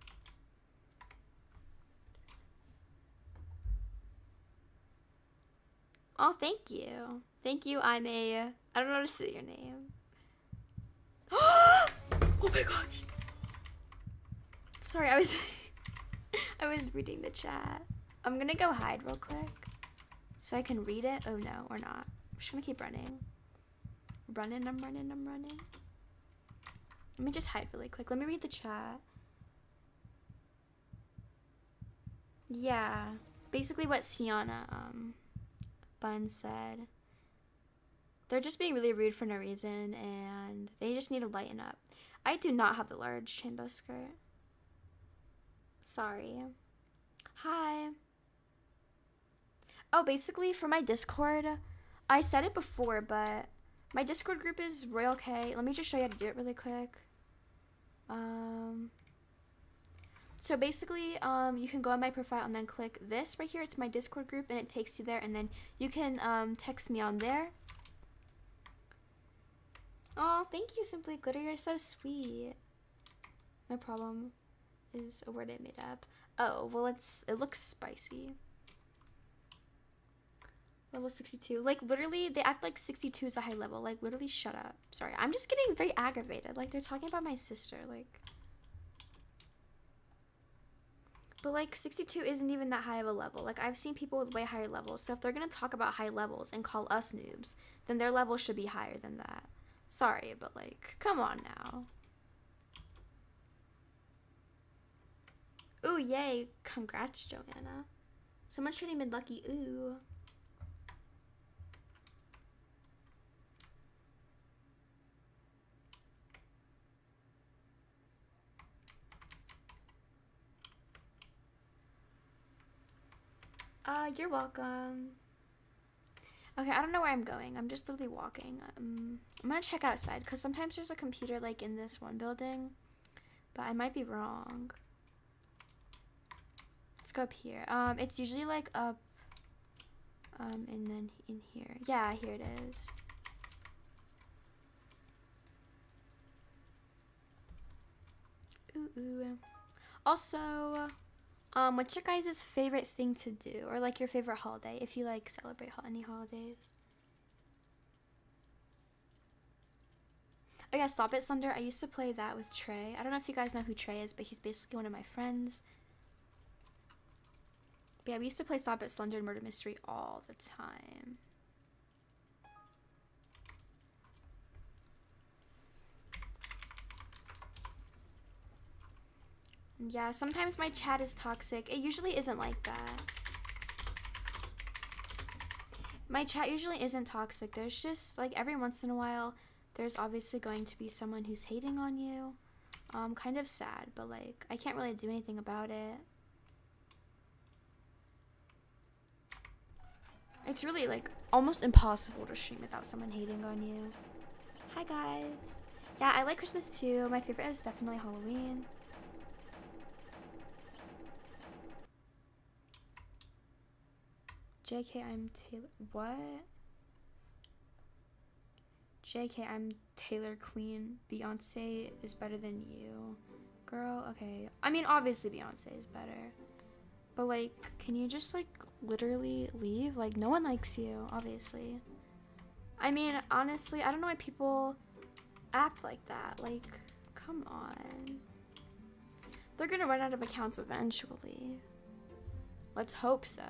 Speaker 1: Oh, thank you. Thank you. I don't know how to say your name. Oh my gosh. Sorry, I was reading the chat. I'm gonna go hide real quick so I can read it. Oh no, or not. I'm just gonna keep running. I'm running. Let me just hide really quick. Let me read the chat. Yeah. Basically what Sienna, Bun said. They're just being really rude for no reason and they just need to lighten up. I do not have the large rainbow skirt. Sorry. Hi. Oh, basically for my Discord, I said it before, but my Discord group is Royale K. Let me just show you how to do it really quick. So basically, you can go on my profile and then click this right here. It's my Discord group and it takes you there and then you can text me on there. Oh, thank you, Simply Glitter. You're so sweet. No problem is a word I made up. Oh, well, it looks spicy. Level 62. Like, literally, they act like 62 is a high level. Like, literally, shut up. Sorry, I'm just getting very aggravated. Like, they're talking about my sister. Like... But, like, 62 isn't even that high of a level. Like, I've seen people with way higher levels. So if they're going to talk about high levels and call us noobs, then their level should be higher than that. Sorry, but, like, come on now. Ooh, yay. Congrats, Joanna. Someone's trading mid-lucky. Ooh. You're welcome. Okay, I don't know where I'm going. I'm just literally walking. I'm gonna check outside because sometimes there's a computer like in this one building, but I might be wrong. Let's go up here. It's usually like up, and then in here. Yeah, here it is. Ooh, ooh. Also, what's your guys' favorite thing to do, or like your favorite holiday if you like celebrate any holidays? Oh yeah, Stop It Slender. I used to play that with Trey. I don't know if you guys know who Trey is, but he's basically one of my friends. But yeah, we used to play Stop It Slender and Murder Mystery all the time. Yeah, sometimes my chat is toxic. It usually isn't like that. My chat usually isn't toxic. There's just, like, every once in a while, there's obviously going to be someone who's hating on you. Kind of sad, but, like, I can't really do anything about it. It's really, like, almost impossible to stream without someone hating on you. Hi, guys. Yeah, I like Christmas, too. My favorite is definitely Halloween. JK, I'm Taylor. What? JK, I'm Taylor Queen. Beyonce is better than you. Girl, okay. I mean, obviously Beyonce is better. But, like, can you just, like, literally leave? Like, no one likes you, obviously. I mean, honestly, I don't know why people act like that. Like, come on. They're gonna run out of accounts eventually. Let's hope so.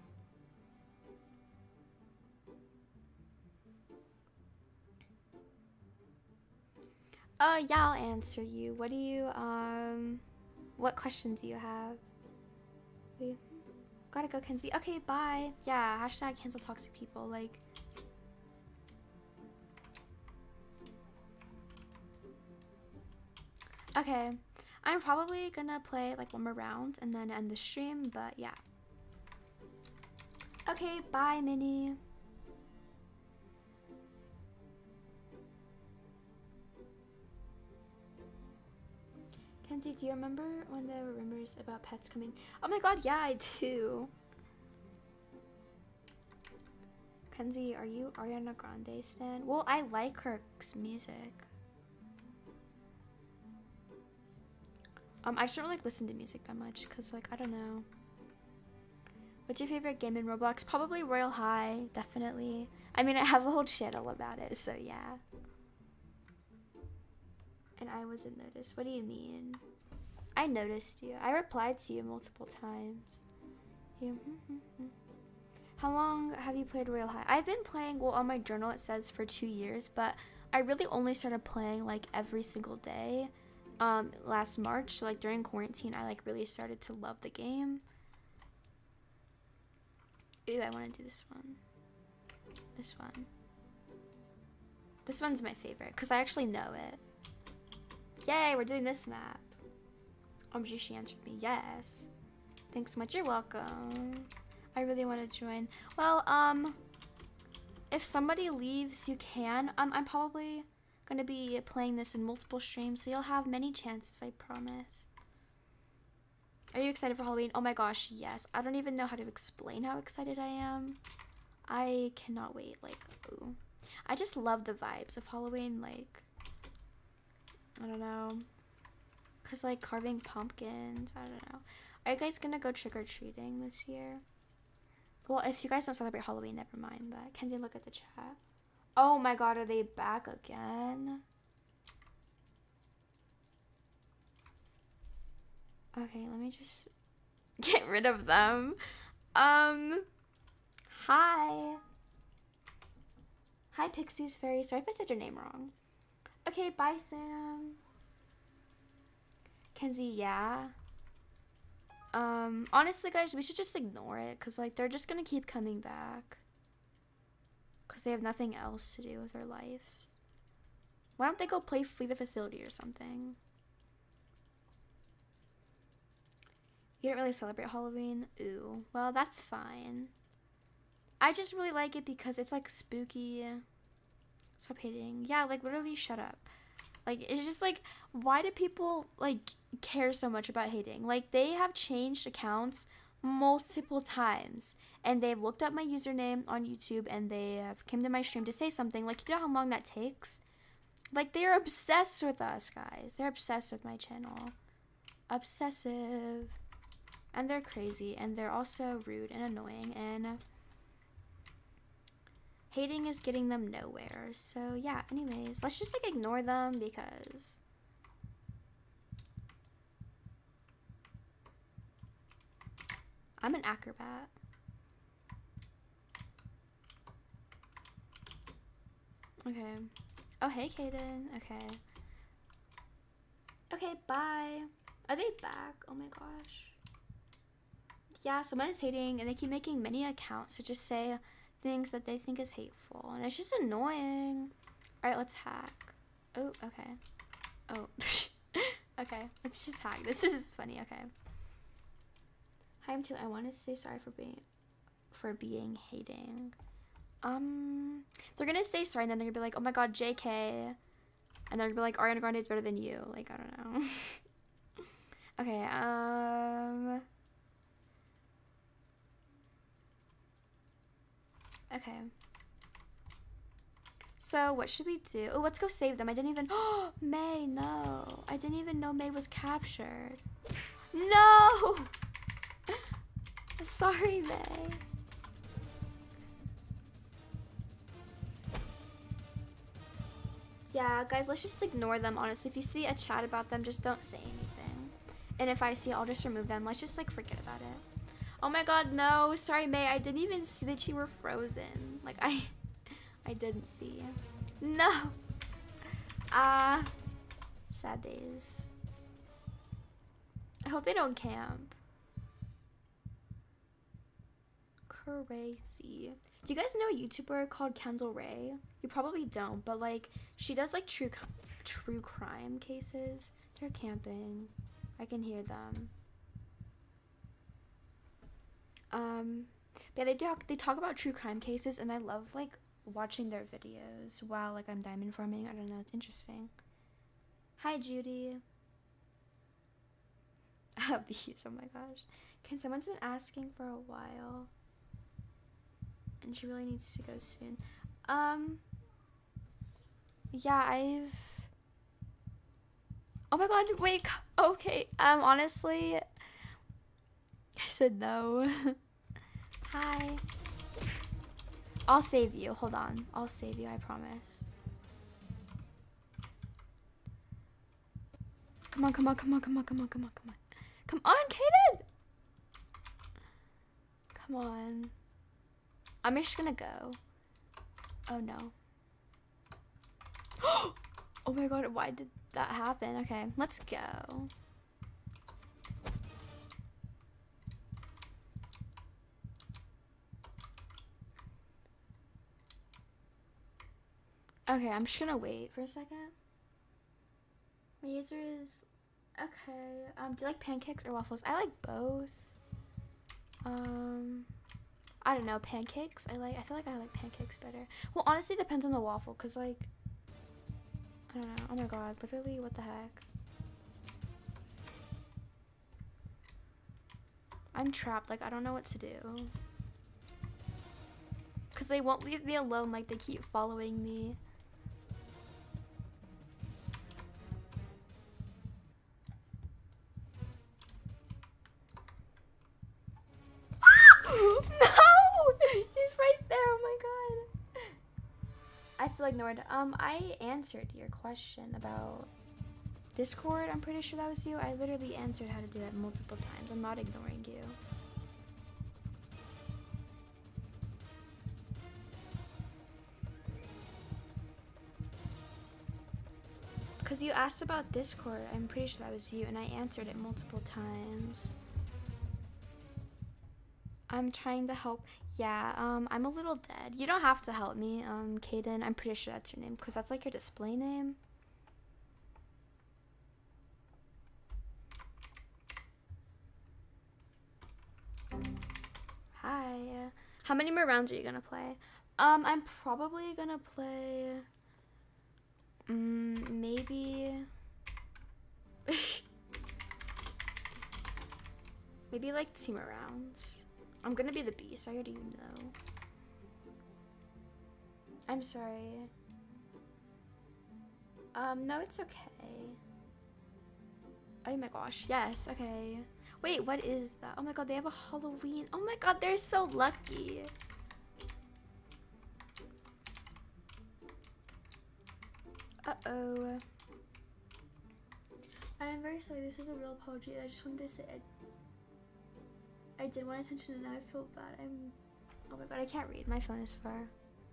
Speaker 1: Yeah, I'll answer you. What do you, what questions do you have? Wait, gotta go, Kenzie. Okay, bye. Yeah, hashtag cancel toxic people. Like, okay. I'm probably gonna play, like, one more round and then end the stream, but yeah. Okay, bye, Minnie. Kenzie, do you remember when there were rumors about pets coming? Oh my god, yeah, I do. Kenzie, are you Ariana Grande stan? Well, I like her music. I just don't like listen to music that much, cause like, I don't know. What's your favorite game in Roblox? Probably Royale High, definitely. I mean, I have a whole channel about it, so yeah. And I wasn't noticed. What do you mean? I noticed you. I replied to you multiple times. How long have you played Royale High? I've been playing, well, on my journal it says for 2 years, but I really only started playing like every single day last March. So like during quarantine, I like really started to love the game. Ooh, I want to do this one. This one. This one's my favorite because I actually know it. Yay, we're doing this map. She answered me, yes. Thanks so much, you're welcome. I really want to join. Well, if somebody leaves, you can. I'm probably gonna be playing this in multiple streams, so you'll have many chances, I promise. Are you excited for Halloween? Oh my gosh, yes. I don't even know how to explain how excited I am. I cannot wait, like, ooh. I just love the vibes of Halloween, like, I don't know. Cause like carving pumpkins, I don't know. Are you guys gonna go trick-or-treating this year? Well, if you guys don't celebrate Halloween, never mind, but Kenzie, look at the chat. Oh my god, are they back again? Okay, let me just get rid of them. Hi. Hi, Pixie's Fairy. Sorry if I said your name wrong. Okay, bye, Sam. Kenzie, yeah. Honestly, guys, we should just ignore it, because, like, they're just gonna keep coming back. Because they have nothing else to do with their lives. Why don't they go flee the facility or something? You don't really celebrate Halloween? Ooh, well, that's fine. I just really like it because it's, like, spooky. Stop hating. Yeah, like, literally, shut up. Like, it's just, like, why do people, like, care so much about hating? Like, they have changed accounts multiple times, and they've looked up my username on YouTube, and they have came to my stream to say something. Like, you know how long that takes? Like, they are obsessed with us, guys. They're obsessed with my channel. obsessive, and they're crazy, and they're also rude and annoying, and hating is getting them nowhere. So yeah, anyways, let's just like ignore them because I'm an acrobat. Okay. Oh, hey, Kaden. Okay. Okay, bye. Are they back? Oh my gosh. Yeah, someone is hating, and they keep making many accounts to just say things that they think is hateful, and it's just annoying. All right, let's hack. Oh, okay. Oh, okay. Let's just hack. This is funny. Okay. Hi, I'm Taylor. I want to say sorry for being hating. They're gonna say sorry, and then they're gonna be like, "Oh my God, JK," and they're gonna be like, "Ariana Grande is better than you." Like, I don't know. Okay. Okay. So what should we do? Oh, let's go save them. I didn't even. Oh, May, no. I didn't even know May was captured. No. Sorry, May. Yeah, guys, let's just ignore them, honestly. If you see a chat about them, just don't say anything. And if I see it, I'll just remove them. Let's just, like, forget about it. Oh my God, no. Sorry, May. I didn't even see that you were frozen. Like, I didn't see. No. Sad days. I hope they don't camp. Crazy. Do you guys know a YouTuber called Kendall Ray? You probably don't, but like she does like true crime cases. They're camping. I can hear them. But yeah, they talk about true crime cases, and I love like watching their videos while like I'm diamond farming. I don't know, it's interesting. Hi, Judy. Bees, oh my gosh. Someone's been asking for a while, and she really needs to go soon. Yeah, oh my God, wait, okay, honestly, I said no. Hi. I'll save you, hold on. I'll save you, I promise. Come on, come on, come on, come on, come on, come on, come on. Come on, Kaden! Come on. I'm just gonna go. Oh no. Oh my God, why did that happen? Okay, let's go. Okay, I'm just gonna wait for a second. My user is okay. Do you like pancakes or waffles? I like both. I don't know, pancakes. I feel like I like pancakes better. Well, honestly, it depends on the waffle, cause like I don't know. Oh my God, literally, what the heck? I'm trapped. Like I don't know what to do. Cause they won't leave me alone. Like they keep following me. No! He's right there, oh my God. I feel ignored. I answered your question about Discord. I'm pretty sure that was you. I literally answered how to do it multiple times. I'm not ignoring you. Because you asked about Discord. I'm pretty sure that was you, and I answered it multiple times. I'm trying to help. Yeah, I'm a little dead. You don't have to help me, Kaden. I'm pretty sure that's your name, because that's like your display name. Hi. How many more rounds are you gonna play? I'm probably gonna play maybe maybe like 2 more rounds. I'm gonna be the beast, I already know. I'm sorry. No, it's okay. Oh my gosh, yes, okay. Wait, what is that? Oh my god, they have a Halloween. Oh my god, they're so lucky. Uh-oh. I'm very sorry, this is a real apology. I just wanted to say I did want attention and now I feel bad. Oh my god, I can't read. My phone is far.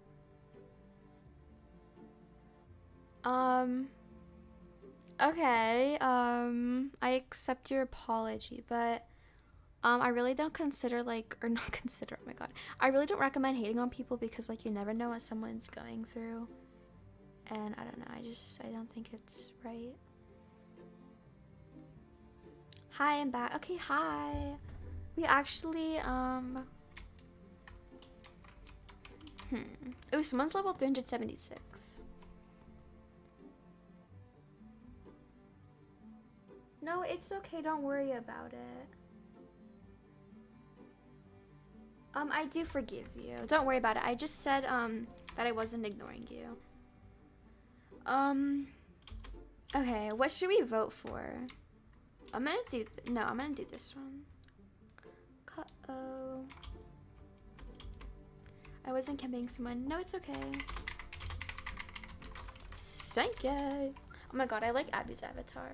Speaker 1: Okay, I accept your apology, but I really don't consider or not consider, oh my god. I really don't recommend hating on people because like you never know what someone's going through. And I don't know, I don't think it's right. Hi, I'm back. Okay, hi. We actually, Ooh, someone's level 376. No, it's okay, don't worry about it. I do forgive you. Don't worry about it. I just said, that I wasn't ignoring you. Okay, what should we vote for? I'm gonna do this one. Uh-oh. I wasn't camping someone. No, it's okay. Sanke. Oh my god, I like Abby's avatar.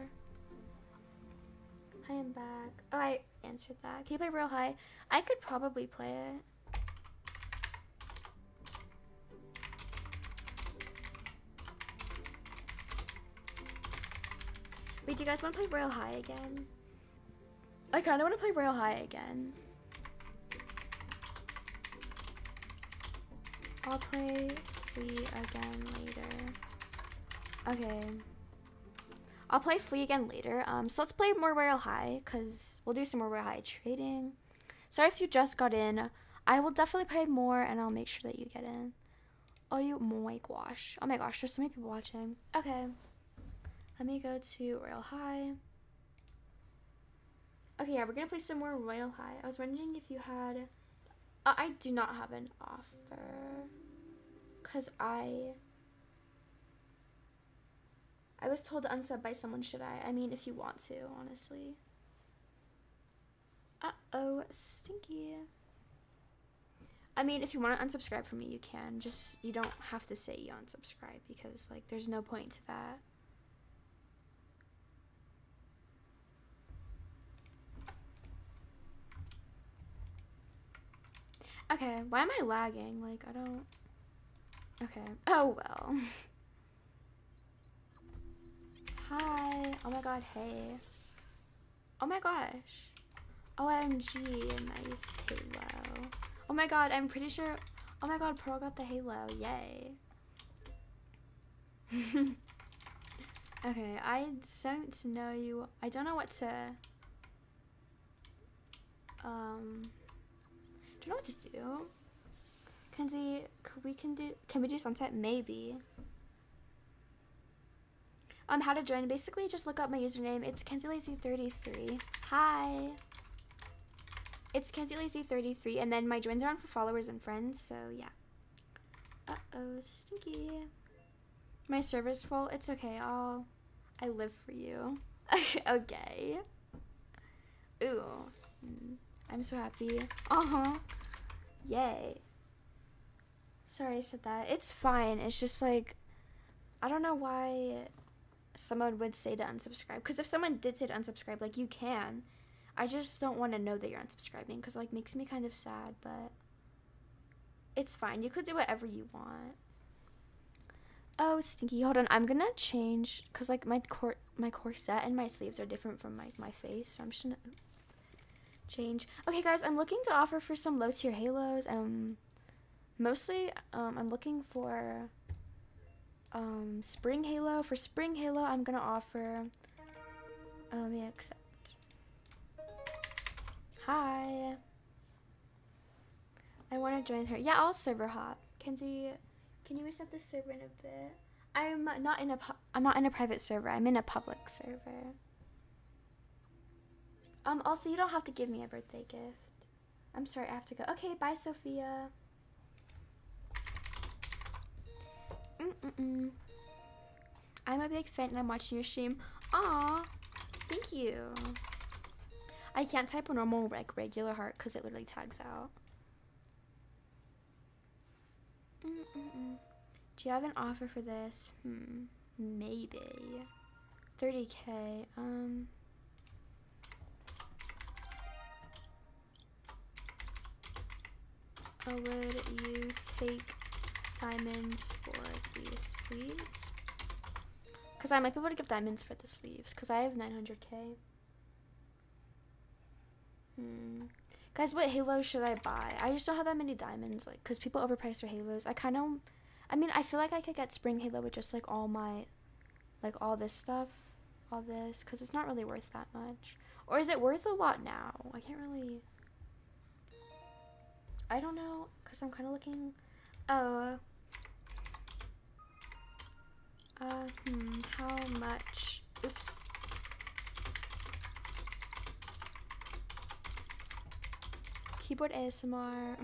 Speaker 1: Hi, I'm back. Oh, I answered that. Can you play Royale High? I could probably play it. Wait, do you guys want to play Royale High again? I kind of want to play Royale High again. I'll play Flea again later. Okay. I'll play Flea again later. So let's play more Royale High, because we'll do some more Royale High trading. Sorry if you just got in. I will definitely play more, and I'll make sure that you get in. Oh, my gosh. Oh my gosh, there's so many people watching. Okay. Let me go to Royale High. Okay, yeah, we're gonna play some more Royale High. I was wondering if you had... I do not have an offer. Because I was told to unsub by someone, should I? I mean, if you want to, honestly. Uh-oh, stinky. I mean, if you want to unsubscribe from me, you can. Just, you don't have to say you unsubscribe because, like, there's no point to that. Okay, why am I lagging? Like, I don't... Okay. Oh, well. Hi. Oh my god, hey. Oh my gosh. OMG, nice halo. Oh my god, I'm pretty sure... Oh my god, Pearl got the halo. Yay. Okay, I don't know you... I don't know what to... Don't know what to do. Kenzie, can we do sunset? Maybe. How to join? Basically, just look up my username. It's KenzieLazy33. Hi. It's KenzieLazy33, and then my joins are on for followers and friends. So yeah. Uh-oh, stinky. My server's full. It's okay. I live for you. Okay. Ooh. I'm so happy. Yay. Sorry I said that. It's fine. It's just like, I don't know why someone would say to unsubscribe. Because if someone did say to unsubscribe, like, you can. I just don't want to know that you're unsubscribing. Because, like, makes me kind of sad. But it's fine. You could do whatever you want. Oh, stinky. Hold on. I'm going to change. Because, like, my corset and my sleeves are different from, like, my face. So I'm just going to... change. Okay, guys, I'm looking to offer for some low tier halos. Mostly, I'm looking for spring halo. For spring halo, I'm gonna offer. Let me accept. Hi. I want to join her. Yeah, I'll server hop. Kenzie, can you reset the server in a bit? I'm not in a private server. I'm in a public server. Also, you don't have to give me a birthday gift. I'm sorry, I have to go. Okay, bye, Sophia. I'm a big fan and I'm watching your stream. Aw. Thank you. I can't type a normal regular heart because it literally tags out. Do you have an offer for this? Maybe. 30K. Would you take diamonds for these sleeves? Because I might be able to give diamonds for the sleeves because I have 900K. Guys, what halos should I buy? I just don't have that many diamonds, like, because people overprice their halos. I mean, I feel like I could get spring halo with just, like, all my, like, all this stuff. All this, because it's not really worth that much. Or is it worth a lot now? I can't really... I don't know, because I'm kind of looking... Oh. How much... Oops. Keyboard ASMR.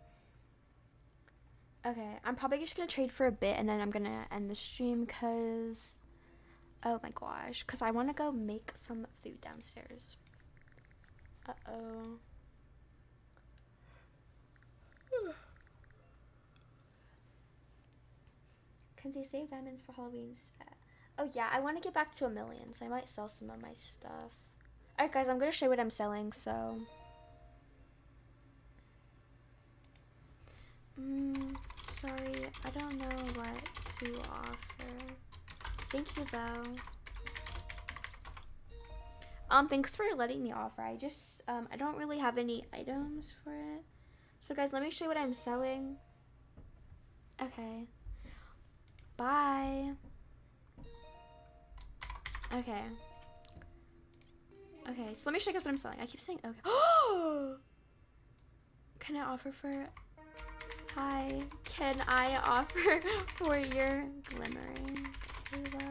Speaker 1: Okay, I'm probably just gonna trade for a bit and then I'm gonna end the stream because... Oh my gosh, because I want to go make some food downstairs. Uh-oh. Can they save diamonds for Halloween set? Oh yeah, I want to get back to 1 million, so I might sell some of my stuff. Alright guys, I'm going to show you what I'm selling, so... Sorry, I don't know what to offer. Thank you though. Thanks for letting me offer. I just, I don't really have any items for it. So guys, let me show you what I'm selling. Okay. Bye. Okay. Okay, so let me show you guys what I'm selling. I keep saying okay. Can I offer for... Hi. Can I offer for your glimmering halo?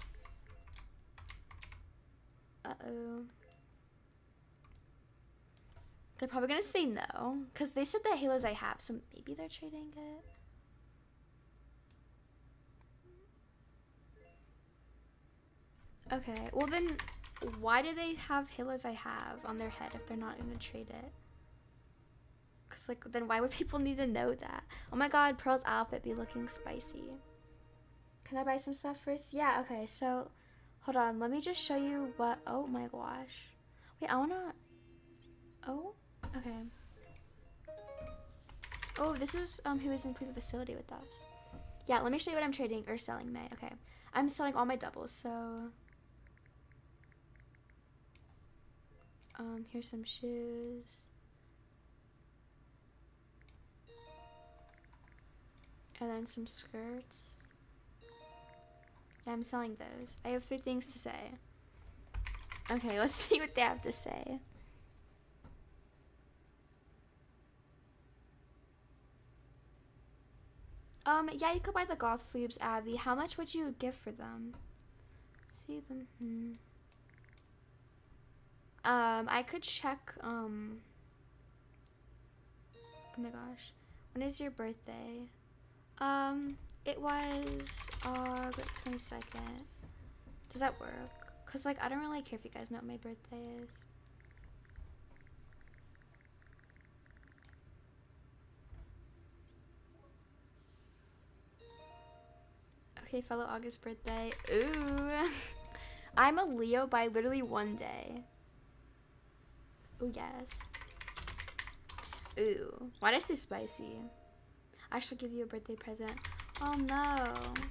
Speaker 1: Uh-oh. They're probably gonna say no, because they said the halos I have, so maybe they're trading it. Okay, well then, why do they have halos I have on their head if they're not gonna trade it? Because, like, then why would people need to know that? Oh my god, Pearl's outfit be looking spicy. Can I buy some stuff first? Yeah, okay, so, hold on, let me just show you what, oh my gosh. Wait, I wanna, oh, okay. Oh, this is, who is in the facility with us. Yeah, let me show you what I'm trading, or selling, May, okay. I'm selling all my doubles, so. Here's some shoes. And then some skirts. Yeah, I'm selling those. I have 3 things to say. Okay, let's see what they have to say. Yeah, you could buy the goth sleeves, Abby. How much would you give for them? See them. I could check, oh my gosh. When is your birthday? It was August 22nd. Does that work? Cause like I don't really care if you guys know what my birthday is. Okay, fellow August birthday. Ooh. I'm a Leo by literally 1 day. Ooh, yes. Ooh. Why did I say spicy? I shall give you a birthday present. Oh no.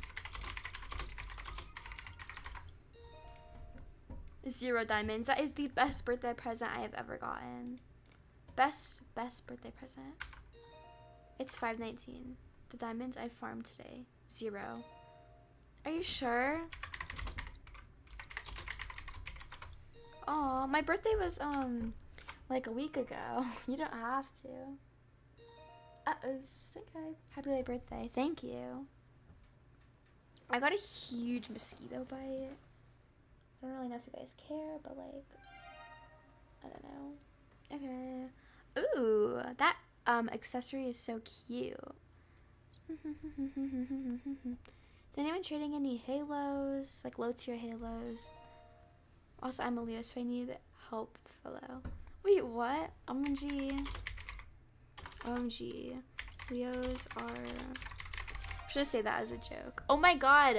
Speaker 1: 0 diamonds. That is the best birthday present I have ever gotten. Best birthday present. It's 519. The diamonds I farmed today. 0. Are you sure? Aw, my birthday was like a week ago. You don't have to. Uh-oh, okay. Happy late birthday. Thank you. I got a huge mosquito bite. I don't really know if you guys care, but like, I don't know. Okay. Ooh, that accessory is so cute. Is anyone trading any halos? Like low tier halos? Also, I'm a Leo, so I need help, fellow. Wait, what? OMG. OMG. Leos are... I'm just gonna say that as a joke. Oh my god!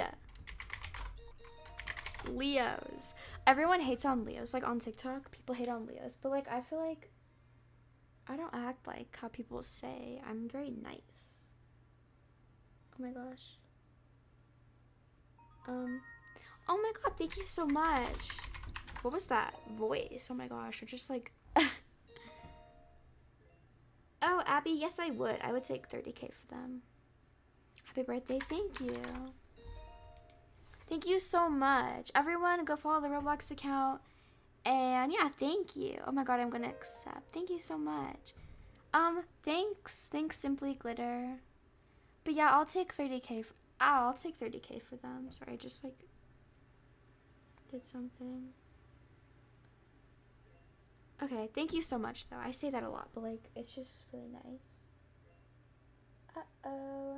Speaker 1: Leos. Everyone hates on Leos. Like, on TikTok, people hate on Leos. But, like, I feel like I don't act like how people say. I'm very nice. Oh my gosh. Oh my god, thank you so much. What was that voice? Oh my gosh, you're just like... Oh, Abby, yes I would. I would take 30k for them. Happy birthday, thank you. Thank you so much. Everyone, go follow the Roblox account. And yeah, thank you. Oh my god, I'm gonna accept. Thank you so much. Thanks. Thanks, Simply Glitter. But yeah, I'll take 30k. I'll take 30k for them. Sorry, I just like did something. Okay, thank you so much though. I say that a lot, but like it's just really nice. Uh-oh.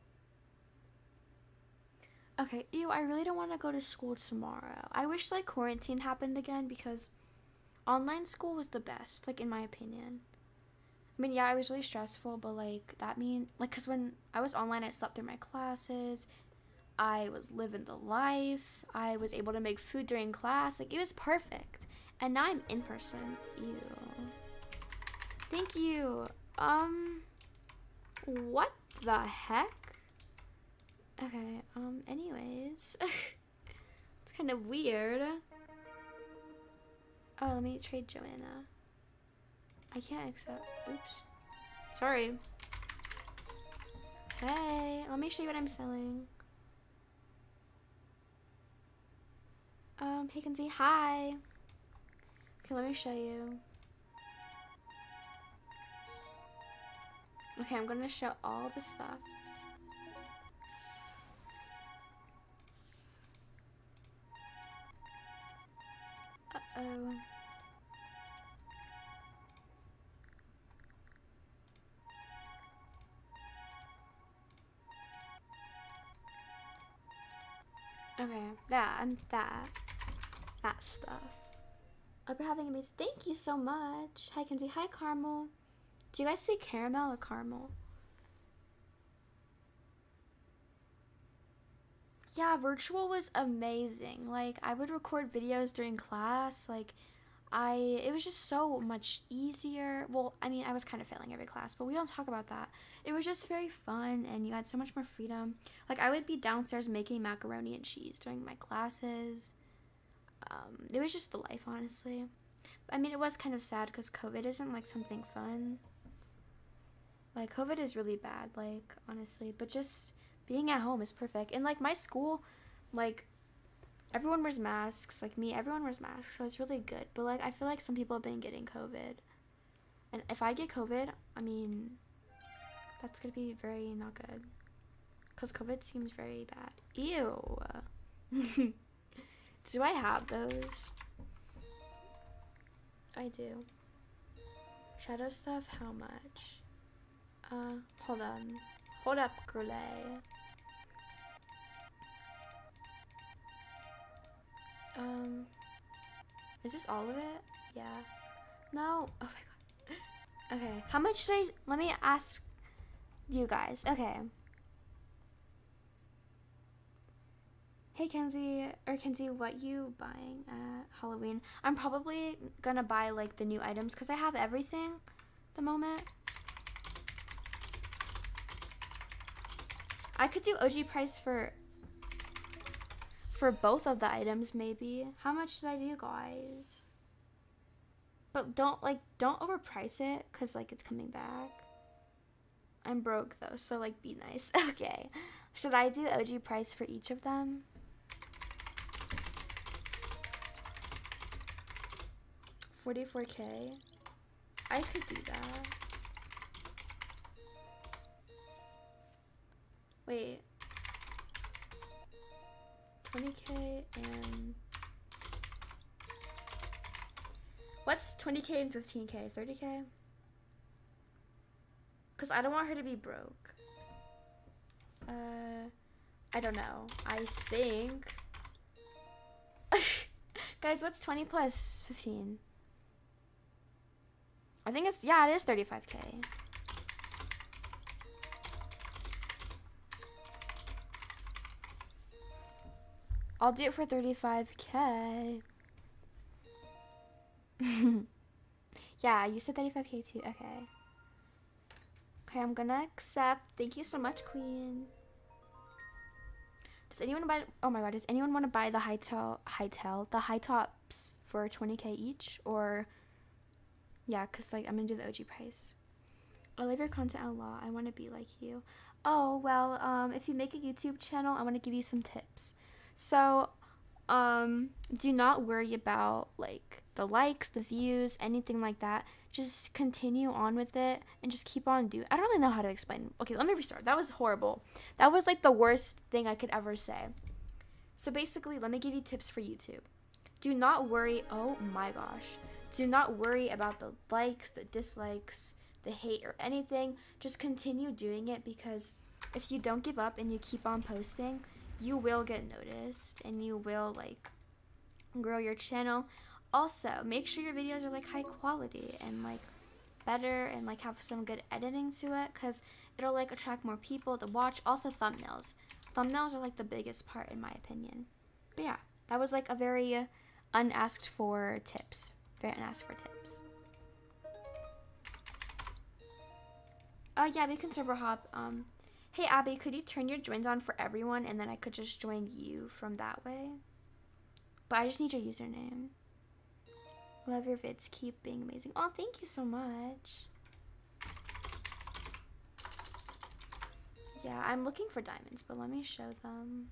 Speaker 1: Okay, ew, I really don't want to go to school tomorrow. I wish like quarantine happened again because online school was the best, like in my opinion. I mean, yeah, it was really stressful, but like that mean like cuz when I was online, I slept through my classes. I was living the life. I was able to make food during class. Like it was perfect. And now I'm in person. Ew. Thank you. What the heck? Okay, anyways. It's kind of weird. Oh, let me trade Joanna. I can't accept. Oops. Sorry. Hey, let me show you what I'm selling. Hey, Kenzie, hi. Okay, let me show you. Okay, I'm gonna show all the stuff. Uh-oh. Okay, that stuff. Hope you're having a amazing. Thank you so much. Hi, Kenzie. Hi, Caramel. Do you guys say caramel or caramel? Yeah, virtual was amazing. Like, I would record videos during class. Like, it was just so much easier. Well, I mean, I was kind of failing every class, but we don't talk about that. It was just very fun, and you had so much more freedom. Like, I would be downstairs making macaroni and cheese during my classes. It was just the life, honestly. I mean, it was kind of sad because COVID isn't, like, something fun. Like, COVID is really bad, like, honestly. But just being at home is perfect. And, like, my school, like, everyone wears masks. Like, me, everyone wears masks, so it's really good. But, like, I feel like some people have been getting COVID. And if I get COVID, I mean, that's gonna be very not good. Because COVID seems very bad. Ew. Do I have those? I do. Shadow stuff, how much? Hold on. Hold up, girl. Is this all of it? Yeah. No. Oh my god. Okay. How much should I... Let me ask you guys. Okay. Hey, Kenzie. Or Kenzie, what you buying at Halloween? I'm probably gonna buy, like, the new items because I have everything at the moment. I could do OG price for both of the items, maybe. How much should I do, guys? But don't overprice it, because, like, it's coming back. I'm broke, though, so, like, be nice. Okay. Should I do OG price for each of them? $44K? I could do that. Wait. 20K and... What's 20K and 15K? 30K? Because I don't want her to be broke. I don't know. I think... Guys, what's 20 plus 15? I think it's, yeah, it is 35K. I'll do it for 35K. Yeah, you said 35K too. Okay. Okay, I'm gonna accept. Thank you so much, Queen. Does anyone buy? Oh my God, does anyone want to buy the the high tops for 20K each? Or yeah, cause like I'm gonna do the OG price. I love your content a lot. I want to be like you. Oh well, if you make a YouTube channel, I want to give you some tips. So, do not worry about like the likes, the views, anything like that. Just continue on with it and just keep on doing. I don't really know how to explain. Okay, let me restart. That was horrible. That was like the worst thing I could ever say. So basically, let me give you tips for YouTube. Do not worry. Oh my gosh. Do not worry about the likes, the dislikes, the hate, or anything. Just continue doing it, because if you don't give up and you keep on posting, you will get noticed and you will like grow your channel. Also, make sure your videos are like high quality and like better and like have some good editing to it, because it'll like attract more people to watch. Also, thumbnails are like the biggest part in my opinion. But yeah, that was like a very unasked for tips. Very unasked for tips. Oh yeah, we can server hop. Hey Abby, could you turn your joins on for everyone and then I could just join you from that way? But I just need your username. Love your vids, keep being amazing. Oh, thank you so much. Yeah, I'm looking for diamonds, but let me show them.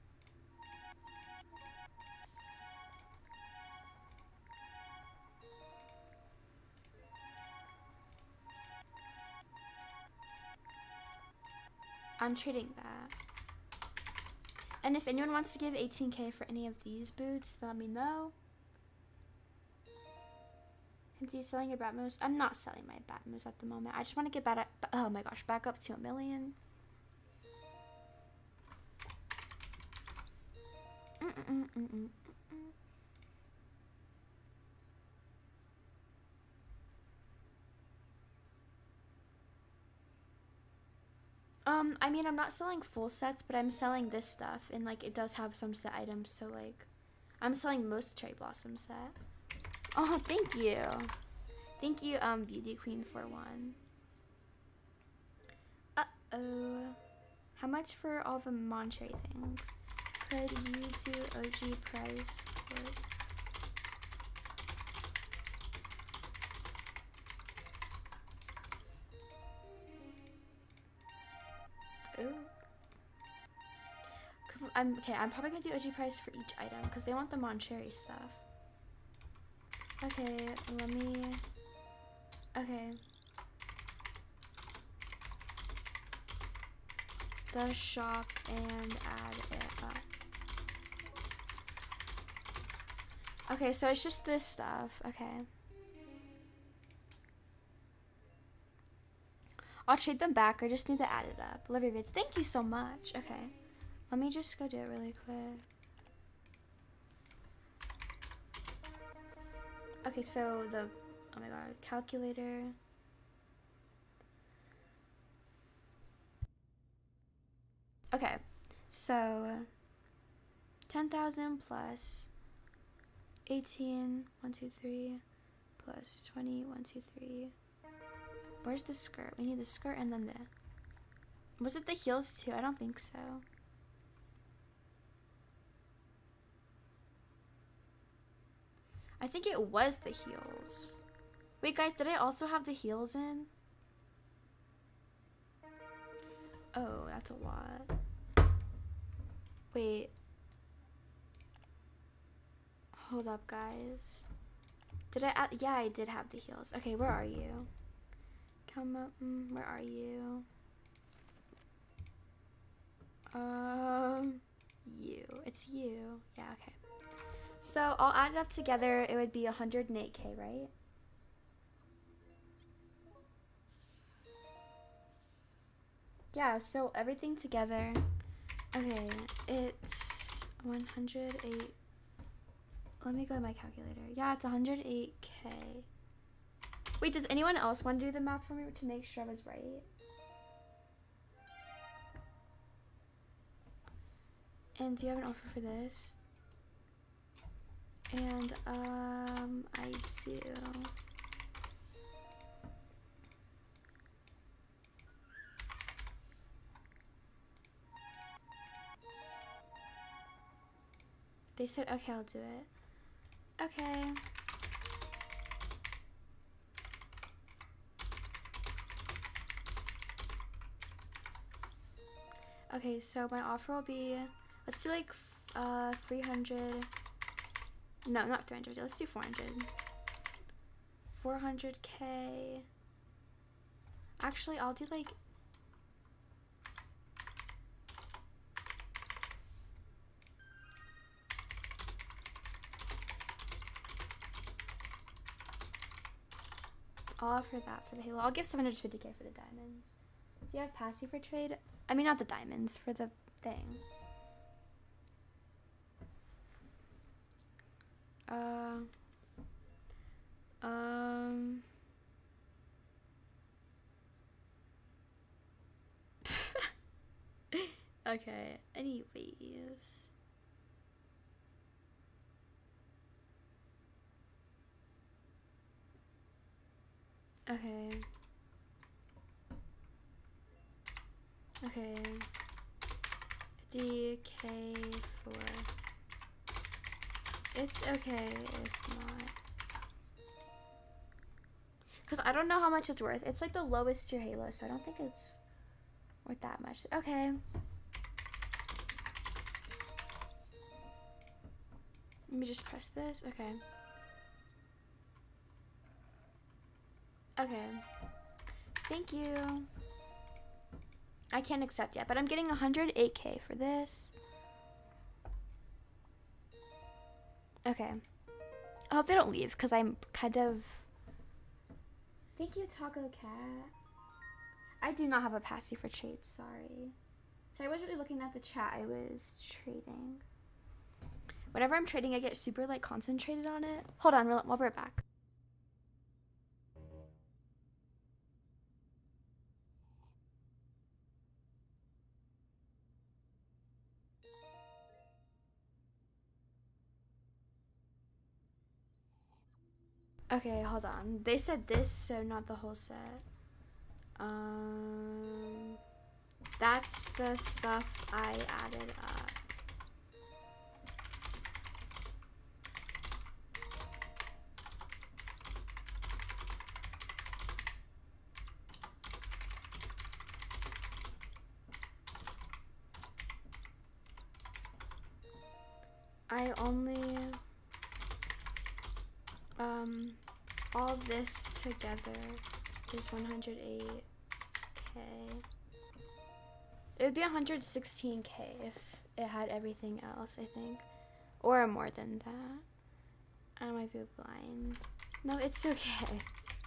Speaker 1: I'm trading that. And if anyone wants to give 18K for any of these boots, let me know. Are you selling your Batmos? I'm not selling my Batmos at the moment. I just want to get back, oh my gosh, back up to 1 million. I mean, I'm not selling full sets, but I'm selling this stuff, and like it does have some set items, so like I'm selling most Cherry Blossom set. Oh, thank you. Thank you, Beauty Queen for one. Uh-oh. How much for all the Moncherry things? Could you do OG price for it? Ooh. Okay, I'm probably gonna do OG price for each item because they want the Moncherry stuff. Okay, let me. Okay. The shop and add it up. Okay, so it's just this stuff. Okay. I'll trade them back. I just need to add it up. Love your vids. Thank you so much. Okay. Let me just go do it really quick. Okay, so the, oh my god, calculator. Okay, so 10,000 plus 18, 1, 2, 3, plus 20, 1, 2, 3. Where's the skirt? We need the skirt and then the, was it the heels too? I don't think so. I think it was the heels. Wait guys, did I also have the heels in? Oh, that's a lot. Wait. Hold up, guys. Did I add? Yeah, I did have the heels. Okay, where are you? Come up. Where are you? You. It's you. Yeah, okay. So I'll add it up together. It would be 108K, right? Yeah, so everything together. Okay, it's 108. let me go to my calculator. Yeah, it's 108K. Wait, does anyone else want to do the math for me to make sure I was right? And do you have an offer for this? And I do. They said, okay, I'll do it. Okay. Okay, so my offer will be, let's do like 300. No, not 300. Let's do 400. 400K. Actually, I'll do like, I'll offer that for the halo. I'll give 750K for the diamonds. Do you have passive for trade? I mean, not the diamonds, for the thing. Okay, anyways. Okay. Okay. 50K for... It's okay if not. Because I don't know how much it's worth. It's like the lowest tier halo, so I don't think it's worth that much. Okay. Let me just press this. Okay. Okay. Thank you. I can't accept yet, but I'm getting 108K for this. Okay. I hope they don't leave because I'm kind of... Thank you, Taco Cat. I do not have a passive for trades, sorry. So I wasn't really looking at the chat, I was trading. Whenever I'm trading, I get super like concentrated on it. Hold on, we'll be right back. Okay, hold on. They said this, so not the whole set. That's the stuff I added up. I only all this together is 108K. It would be 116K if it had everything else, I think, or more than that. I might be blind. No, it's okay.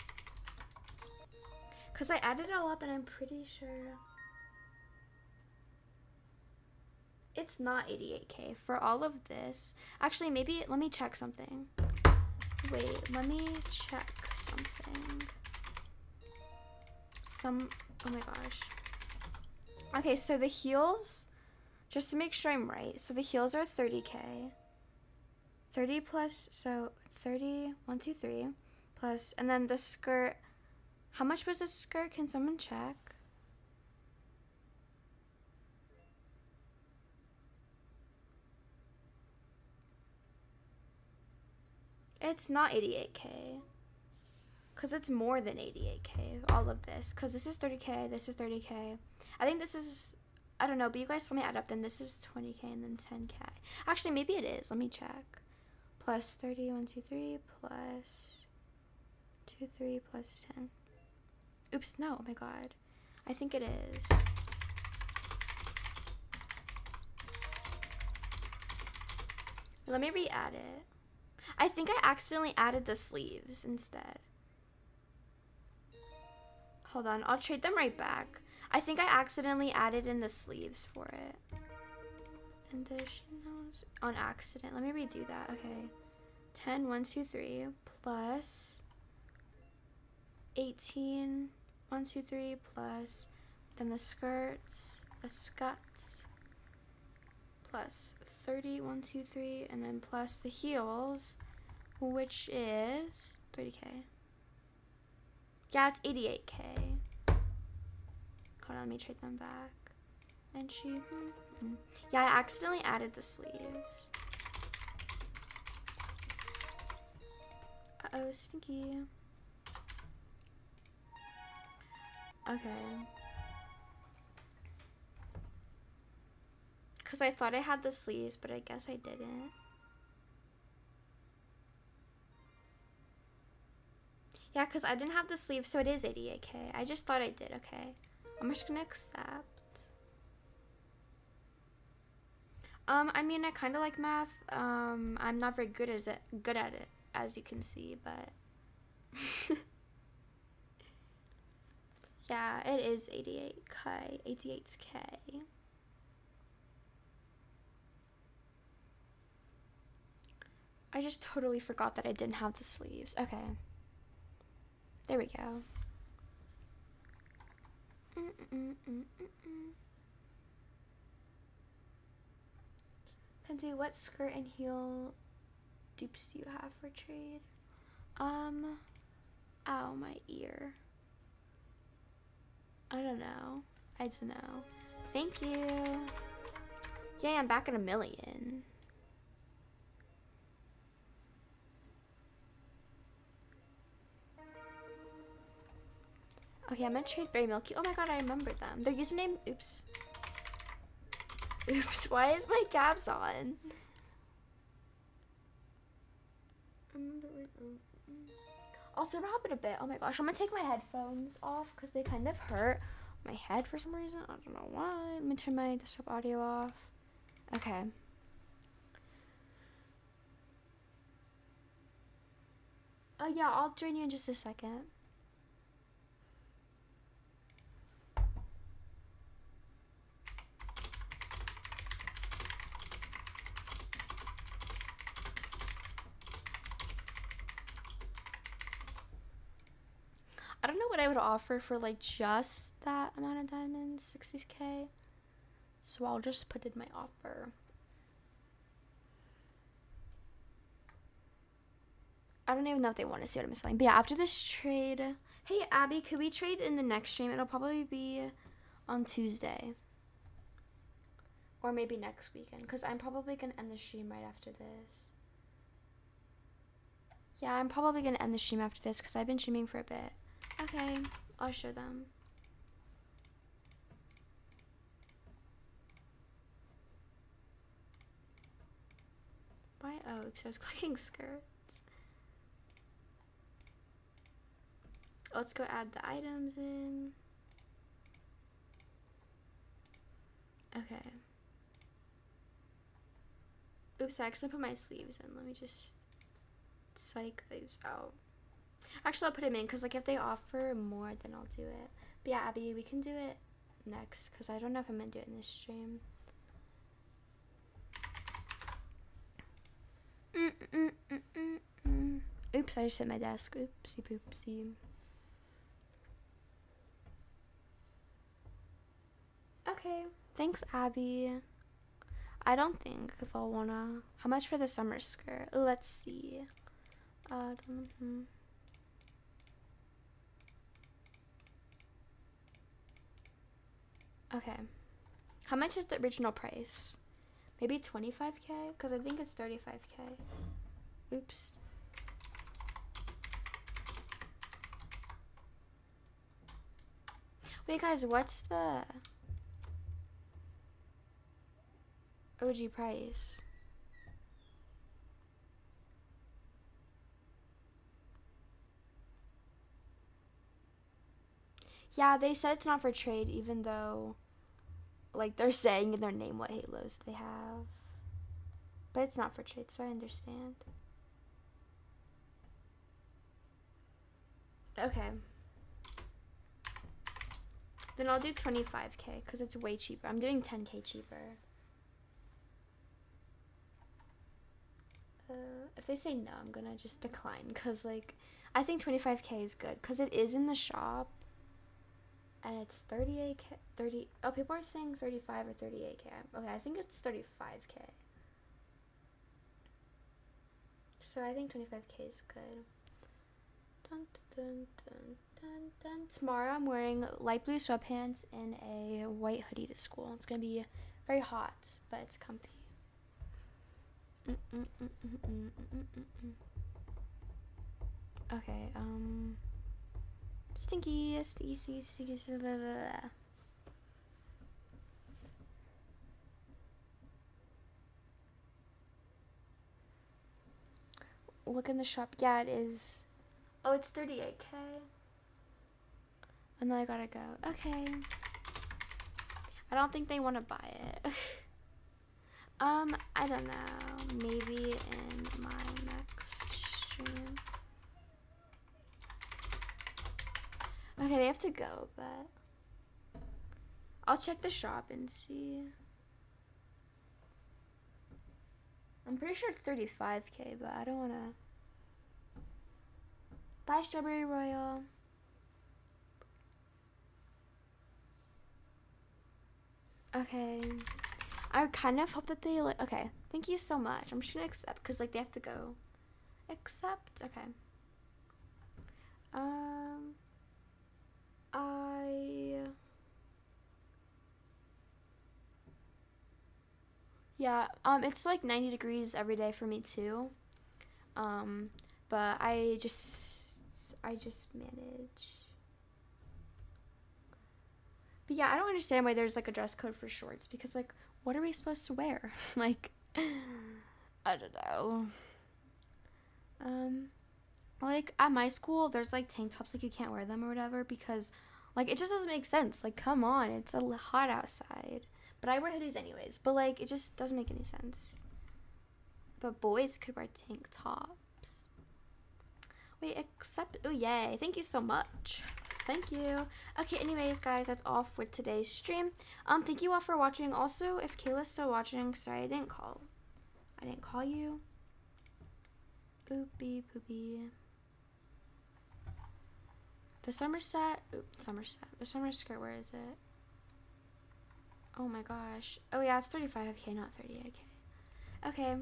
Speaker 1: Cause I added it all up and I'm pretty sure it's not 88K for all of this. Actually, maybe let me check something. Wait, let me check something. Oh my gosh. Okay, so the heels, just to make sure I'm right, so the heels are 30K. 30 plus, so 30, 1, 2, 3, plus, and then the skirt, how much was this skirt? Can someone check? It's not 88K. Because it's more than 88K, all of this. Because this is 30K, this is 30K. I think this is, I don't know, but you guys let me add up, then this is 20K and then 10K. Actually, maybe it is. Let me check. Plus 30, 1, 2, 3, plus 2, 3, plus 10. Oops, no, oh my god. I think it is. Let me re-add it. I think I accidentally added the sleeves instead. Hold on, I'll trade them right back. I think I accidentally added in the sleeves for it. Additionals on accident. Let me redo that. Okay. 10, 1, 2, 3, plus 18, 1, 2, 3, plus then the skirts, the skuts, plus 30, 1, 2, 3, and then plus the heels, which is 30K. Yeah, it's 88K. Hold on, let me trade them back. And she, yeah, I accidentally added the sleeves. Uh-oh, stinky. Okay. Because I thought I had the sleeves, but I guess I didn't. Yeah, because I didn't have the sleeves, so it is 88K. I just thought I did, okay. I'm just gonna accept. I mean, I kind of like math. I'm not very good at it, as you can see, but yeah, it is 88K. 88K. I just totally forgot that I didn't have the sleeves. Okay. There we go. Pansy, what skirt and heel dupes do you have for trade? Ow, my ear. I don't know. I just know. Thank you. Yay, I'm back at 1,000,000. Okay, I'm gonna trade Berry Milky. Oh my god, I remember them. Their username, oops. Oops, why is my caps on? Also, wrap it a bit. Oh my gosh, I'm gonna take my headphones off because they kind of hurt my head for some reason. I don't know why. Let me turn my desktop audio off. Okay. Yeah, I'll join you in just a second. I don't know what I would offer for like just that amount of diamonds, 60K. So I'll just put in my offer. I don't even know if they want to see what I'm selling. But yeah, after this trade, hey Abby, could we trade in the next stream? It'll probably be on Tuesday. Or maybe next weekend, because I'm probably going to end the stream right after this. Yeah, I'm probably going to end the stream after this, because I've been streaming for a bit. Okay, I'll show them. Why? Oh, oops, I was clicking skirts. Let's go add the items in. Okay. Oops, I actually put my sleeves in. Let me just psych those out. Actually, I'll put them in because, like, if they offer more, then I'll do it. But yeah, Abby, we can do it next because I don't know if I'm going to do it in this stream. Oops, I just hit my desk. Oopsie poopsie. Okay, thanks, Abby. I don't think they'll wanna. How much for the summer skirt? Oh, let's see. Okay. How much is the original price? Maybe 25K? Because I think it's 35K. Oops. Wait, guys, what's the OG price? Yeah, they said it's not for trade, even though, like, they're saying in their name what halos they have. But it's not for trade, so I understand. Okay. Then I'll do 25K, because it's way cheaper. I'm doing 10K cheaper. if they say no, I'm gonna just decline, because like I think 25k is good because it is in the shop and it's 38k. 30. Oh, people are saying 35 or 38k. Okay, I think it's 35k. So I think 25k is good. Dun, dun, dun, dun, dun. Tomorrow I'm wearing light blue sweatpants and a white hoodie to school. It's gonna be very hot, but it's comfy. Okay, stinky. Blah, blah, blah. Look in the shop. Yeah, it is. Oh, it's 38k. And then I gotta go. Okay. I don't think they want to buy it. I don't know. Maybe in my next stream. Okay, they have to go, but I'll check the shop and see. I'm pretty sure it's 35k, but I don't want to. Bye, Strawberry Royal. Okay. I kind of hope that they like. Okay, thank you so much. I'm just gonna accept because like they have to go. Accept. Okay. Yeah. It's like 90 degrees every day for me too. But I just manage. But yeah, I don't understand why there's like a dress code for shorts because like what are we supposed to wear? Like I don't know. Like at my school there's like tank tops like you can't wear them or whatever because like it just doesn't make sense. Like come on, it's a hot outside. But I wear hoodies anyways, but like it just doesn't make any sense. But boys could wear tank tops. Wait, accept. Oh, yay. Thank you so much. Thank you. Okay, anyways, guys, that's all for today's stream. Thank you all for watching. Also, if Kayla's still watching, sorry, I didn't call you. Oopie poopie. The Somerset. Somerset. The summer skirt, where is it? Oh my gosh. Oh yeah, it's 35k, not 38k. Okay.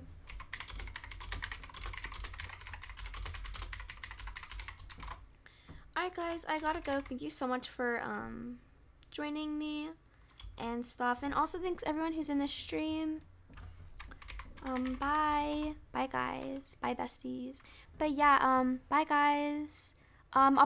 Speaker 1: Alright guys, I gotta go. Thank you so much for joining me and stuff. And also thanks everyone who's in the stream. Bye. Bye guys. Bye besties. But yeah, bye guys. I'll